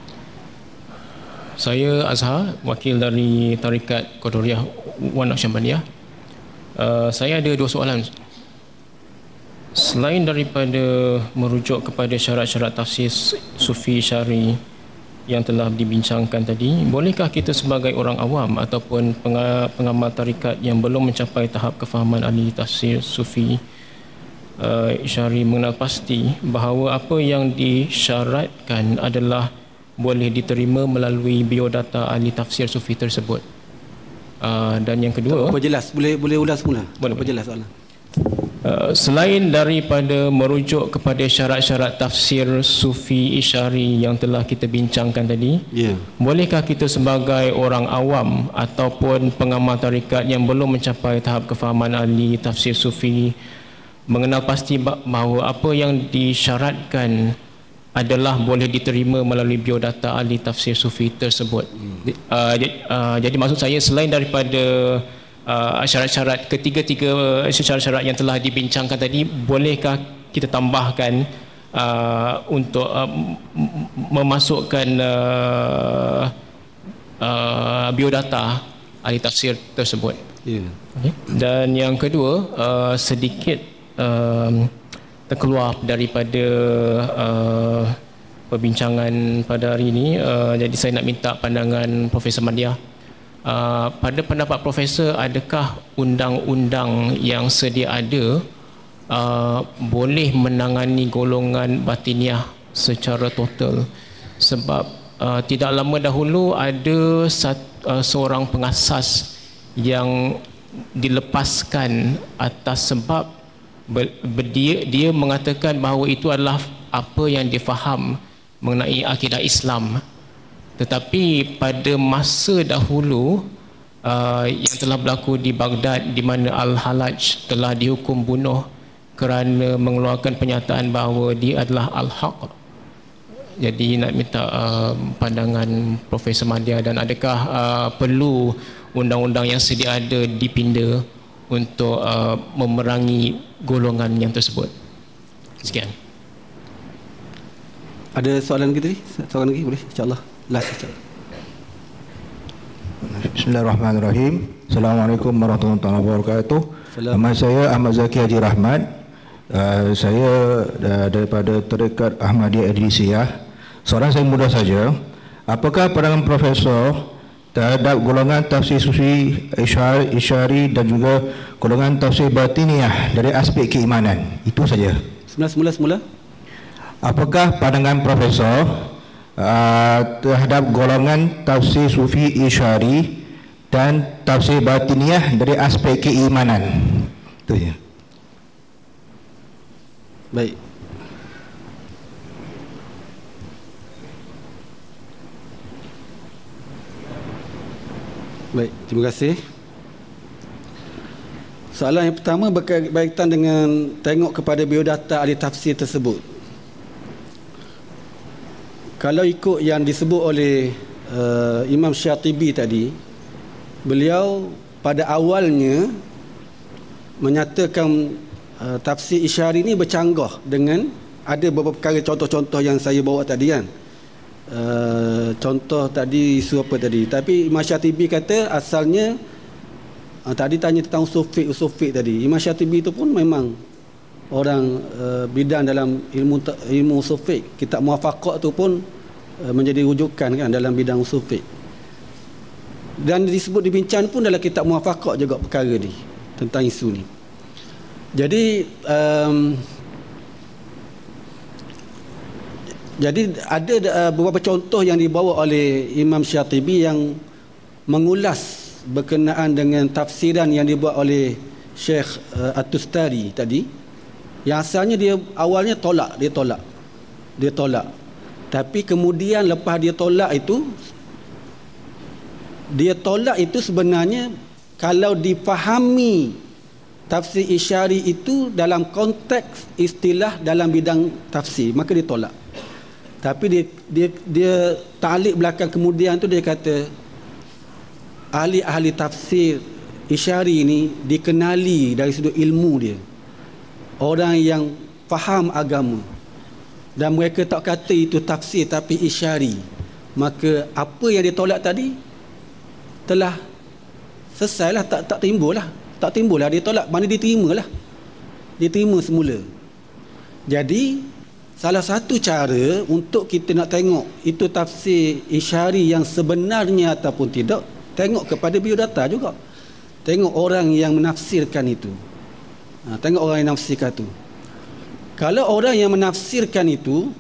Saya Azhar, wakil dari Tarikat Qadariyah Wan Naqsyabandiyah. Saya ada 2 soalan. Selain daripada merujuk kepada syarat-syarat tafsir sufi syari yang telah dibincangkan tadi, bolehkah kita sebagai orang awam ataupun pengamal tarikat yang belum mencapai tahap kefahaman ahli tafsir sufi syari mengenal pasti bahawa apa yang disyaratkan adalah boleh diterima melalui biodata ahli tafsir sufi tersebut? Dan yang kedua, perjelas, boleh ulas semula. Boleh. Perjelas soalan. Selain daripada merujuk kepada syarat-syarat tafsir sufi isyari yang telah kita bincangkan tadi, bolehkah kita sebagai orang awam ataupun pengamal tarikat yang belum mencapai tahap kefahaman ahli tafsir sufi mengenal pasti bahawa apa yang disyaratkan adalah boleh diterima melalui biodata ahli tafsir sufi tersebut? Jadi maksud saya, selain daripada syarat-syarat ketiga-tiga syarat-syarat yang telah dibincangkan tadi, bolehkah kita tambahkan untuk memasukkan biodata ahli tafsir tersebut? Okay. Dan yang kedua, sedikit terkeluar daripada perbincangan pada hari ini, jadi saya nak minta pandangan Profesor Mandia. Pada pendapat Profesor, adakah undang-undang yang sedia ada boleh menangani golongan batiniah secara total? Sebab tidak lama dahulu ada seorang pengasas yang dilepaskan atas sebab dia mengatakan bahawa itu adalah apa yang dia faham mengenai akidah Islam. Tetapi pada masa dahulu yang telah berlaku di Baghdad, di mana Al-Halaj telah dihukum bunuh kerana mengeluarkan pernyataan bahawa dia adalah Al-Haq. Jadi nak minta pandangan Profesor Mandia, dan adakah perlu undang-undang yang sedia ada dipinda untuk memerangi golongan yang tersebut? Sekian. Ada soalan lagi tadi? Soalan lagi boleh? InsyaAllah. Last insyaAllah. Bismillahirrahmanirrahim. Assalamualaikum warahmatullahi wabarakatuh. Nama saya Ahmad Zaki Haji Rahmat. Saya daripada Tarikat Ahmadiyah Idrisiyah. Soalan saya mudah saja. Apakah pandangan Profesor terhadap golongan tafsir sufi isyari dan juga golongan tafsir batiniah dari aspek keimanan? Itu saja. Semula. Apakah pandangan Profesor terhadap golongan tafsir sufi isyari dan tafsir batiniah dari aspek keimanan? Itu ya. Baik. Baik, terima kasih. Soalan yang pertama berkaitan dengan tengok kepada biodata ahli tafsir tersebut. Kalau ikut yang disebut oleh Imam Syatibi tadi, beliau pada awalnya menyatakan tafsir isyari ini bercanggah dengan ada beberapa perkara, contoh-contoh yang saya bawa tadi kan. Contoh tadi isu apa tadi, tapi Imam Syatibi kata asalnya tadi tanya tentang usul fiqh tadi. Imam Syatibi itu pun memang orang bidang dalam ilmu usul fiqh. Kitab Muwafaqah tu pun menjadi rujukan kan dalam bidang usul fiqh. Dan disebut dibincang pun dalam kitab Muwafaqah juga perkara ni tentang isu ni. Jadi Jadi ada beberapa contoh yang dibawa oleh Imam Syatibi yang mengulas berkenaan dengan tafsiran yang dibuat oleh Syekh At-Tustari tadi, yang asalnya dia awalnya dia tolak. Tapi kemudian lepas dia tolak itu sebenarnya kalau difahami tafsir isyari itu dalam konteks istilah dalam bidang tafsir, maka dia tolak. Tapi dia ta'liq belakang kemudian tu dia kata ahli-ahli tafsir isyari ini dikenali dari sudut ilmu dia, orang yang faham agama, dan mereka tak kata itu tafsir tapi isyari. Maka apa yang dia tolak tadi telah selesailah, tak timbul lah dia tolak, mana diterima semula. Jadi salah satu cara untuk kita nak tengok itu tafsir isyari yang sebenarnya ataupun tidak, tengok kepada biodata juga. Tengok orang yang menafsirkan itu. Tengok orang yang menafsirkan itu. Kalau orang yang menafsirkan itu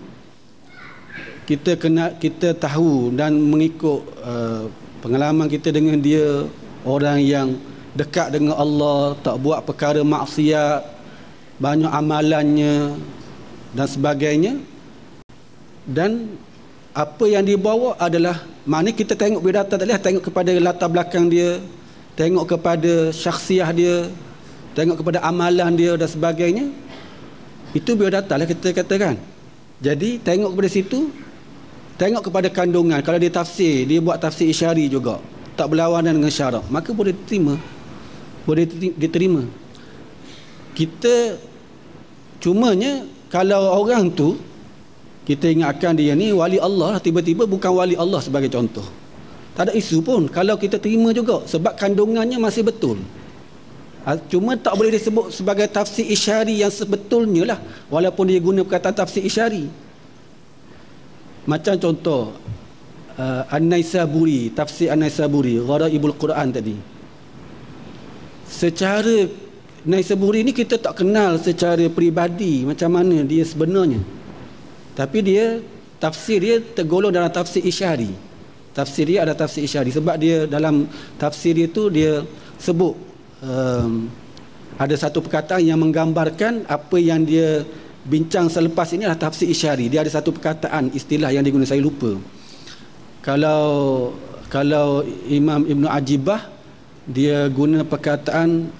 kita tahu dan mengikut pengalaman kita dengan dia, orang yang dekat dengan Allah, tak buat perkara maksiat, banyak amalannya dan sebagainya, dan apa yang dibawa adalah, maknanya kita tengok biodata tadi, tengok kepada latar belakang dia, tengok kepada syakhsiah dia, tengok kepada amalan dia dan sebagainya. Itu biodata lah kita katakan. Jadi tengok kepada situ, tengok kepada kandungan. Kalau dia tafsir, dia buat tafsir isyari juga, tak berlawanan dengan syarak, maka boleh diterima. Kita cumanya kalau orang tu kita ingatkan dia ni wali Allah, tiba-tiba bukan wali Allah sebagai contoh, tak ada isu pun, kalau kita terima juga sebab kandungannya masih betul. Cuma tak boleh disebut sebagai tafsir isyari yang sebetulnya lah, walaupun dia guna perkataan tafsir isyari. Macam contoh An-Naisaburi, tafsir An-Naisaburi, Gharaibul Quran tadi. Secara Naisaburi ni kita tak kenal secara peribadi macam mana dia sebenarnya, tapi dia tafsir dia tergolong dalam tafsir isyari. Tafsir dia ada tafsir isyari sebab dia dalam tafsir dia tu dia sebut ada satu perkataan yang menggambarkan apa yang dia bincang selepas ini adalah tafsir isyari. Dia ada satu perkataan istilah yang digunakan, saya lupa. Kalau Imam Ibn Ajibah dia guna perkataan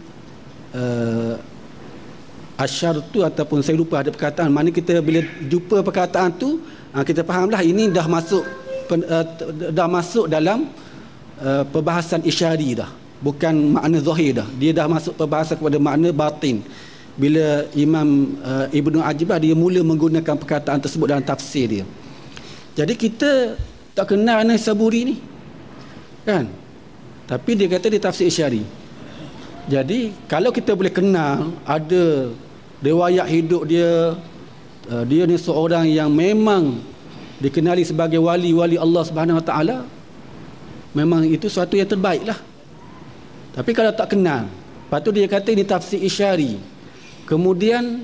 asyartu ataupun saya lupa ada perkataan, mana kita bila jumpa perkataan tu kita fahamlah ini dah masuk dalam perbahasan isyari dah, bukan makna zahir dah, dia dah masuk perbahasan kepada makna batin. Bila Imam Ibn Ajibah dia mula menggunakan perkataan tersebut dalam tafsir dia. Jadi kita tak kenal Naisaburi ni kan, tapi dia kata dia tafsir isyari. Jadi kalau kita boleh kenal ada riwayat hidup dia, dia ni seorang yang memang dikenali sebagai wali Allah Subhanahu Wa Taala, memang itu suatu yang terbaik lah. Tapi kalau tak kenal, lepas tu dia kata ini tafsir isyari, kemudian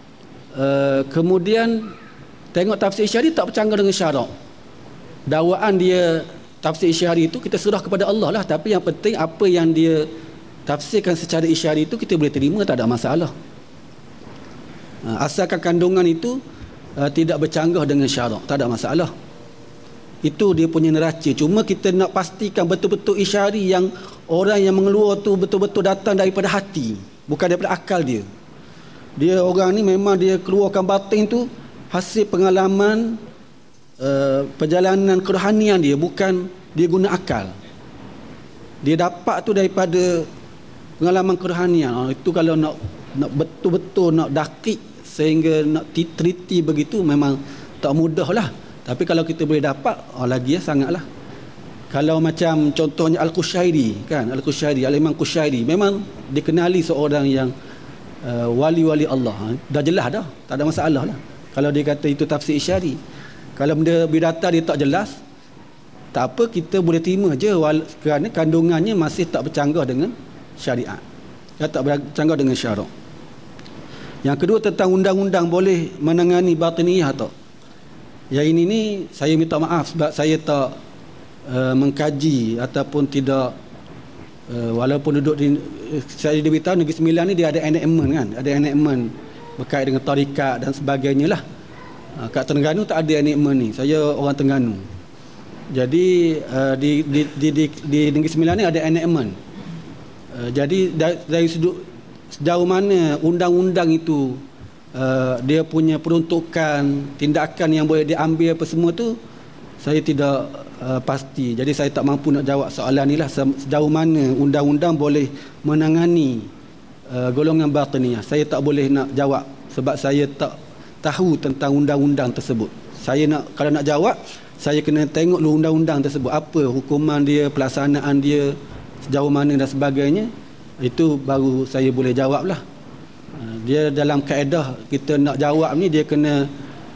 tengok tafsir isyari tak bercanggah dengan syarak, dakwaan dia tafsir isyari itu kita serah kepada Allah lah. Tapi yang penting apa yang dia tafsirkan secara isyari itu kita boleh terima, tak ada masalah, asalkan kandungan itu tidak bercanggah dengan syarak, tak ada masalah. Itu dia punya neraca. Cuma kita nak pastikan betul-betul isyari yang orang yang mengeluar tu betul-betul datang daripada hati, bukan daripada akal dia. Dia orang ni memang dia keluarkan batin tu hasil pengalaman perjalanan kerohanian dia, bukan dia guna akal. Dia dapat tu daripada pengalaman kerohanian. Itu kalau nak betul-betul nak dakik sehingga nak teliti begitu memang tak mudah lah. Tapi kalau kita boleh dapat lagi sangatlah. Kalau macam contohnya Al-Qushairi kan, Al-Qushairi, Al-Imam Qushairi memang dikenali seorang yang wali-wali Allah. Dah jelas dah, tak ada masalah lah kalau dia kata itu tafsir isyari. Kalau benda bidata dia tak jelas, tak apa, kita boleh terima je kerana kandungannya masih tak bercanggah dengan syariat, tak bercanggah dengan syarak. Yang kedua tentang undang-undang boleh menangani batiniyah tak? Yang ini ni saya minta maaf sebab saya tak mengkaji ataupun tidak, walaupun duduk di, saya diberitahu Negeri Sembilan ni dia ada enactment kan, ada enactment berkait dengan tarikat dan sebagainya lah. Kat Terengganu tak ada enactment ni, saya orang Terengganu. Jadi di Negeri Sembilan ni ada enactment. Jadi dari sudut sejauh mana undang-undang itu dia punya peruntukan, tindakan yang boleh diambil apa semua tu, saya tidak pasti. Jadi saya tak mampu nak jawab soalan ni lah, sejauh mana undang-undang boleh menangani golongan batiniyah. Saya tak boleh nak jawab sebab saya tak tahu tentang undang-undang tersebut. Saya nak, kalau nak jawab, saya kena tengok dulu undang-undang tersebut, apa hukuman dia, pelaksanaan dia, sejauh mana dan sebagainya. Itu baru saya boleh jawab lah. Dia dalam kaedah kita nak jawab ni, dia kena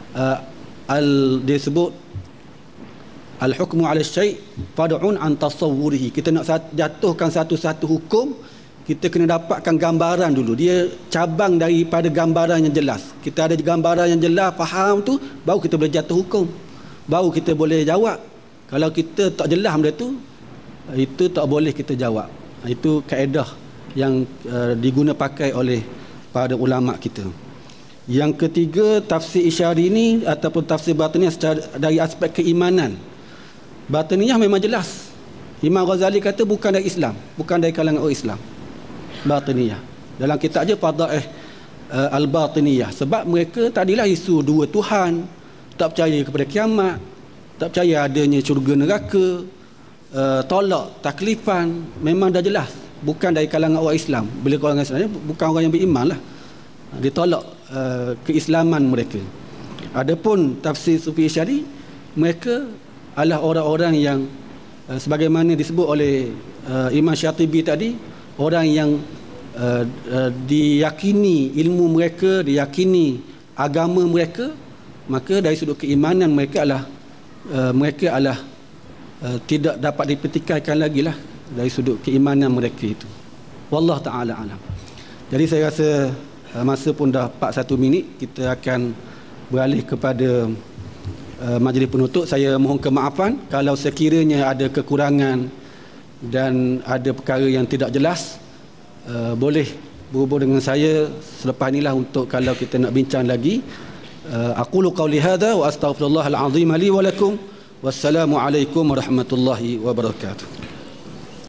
dia sebut al-hukmu 'ala syai' fad'un an tasawwurihi. Kita nak jatuhkan satu-satu hukum, kita kena dapatkan gambaran dulu. Dia cabang daripada gambaran yang jelas. Kita ada gambaran yang jelas, faham tu, baru kita boleh jatuh hukum, baru kita boleh jawab. Kalau kita tak jelas benda tu, itu tak boleh kita jawab. Itu kaedah yang diguna pakai oleh para ulama kita. Yang ketiga, tafsir isyari ni ataupun tafsir batiniyah dari aspek keimanan. Batiniyah memang jelas. Imam Ghazali kata bukan dari Islam, bukan dari kalangan orang Islam. Batiniyah. Dalam kitab je Fadaih al-Batiniyah. Sebab mereka tadilah isu dua Tuhan, tak percaya kepada kiamat, tak percaya adanya syurga neraka, tolak taklifan, memang dah jelas. Bukan dari kalangan orang Islam. Bila orang Islam ni bukan orang yang beriman lah. Ditolak keislaman mereka. Adapun tafsir Sufi Isyari, mereka adalah orang-orang yang sebagaimana disebut oleh Imam Syatibi tadi, orang yang diyakini ilmu mereka, diyakini agama mereka, maka dari sudut keimanan mereka adalah tidak dapat dipertikaikan lagi lah dari sudut keimanan mereka itu. Wallah ta'ala alam. Jadi saya rasa masa pun dah 41 minit, kita akan beralih kepada majlis penutup. Saya mohon kemaafan kalau sekiranya ada kekurangan dan ada perkara yang tidak jelas, boleh berhubung dengan saya selepas inilah untuk kalau kita nak bincang lagi. Aqulu qawli hadha wa astaghfirullahal azim li wa lakum. Wassalamu alaikum warahmatullahi wabarakatuh.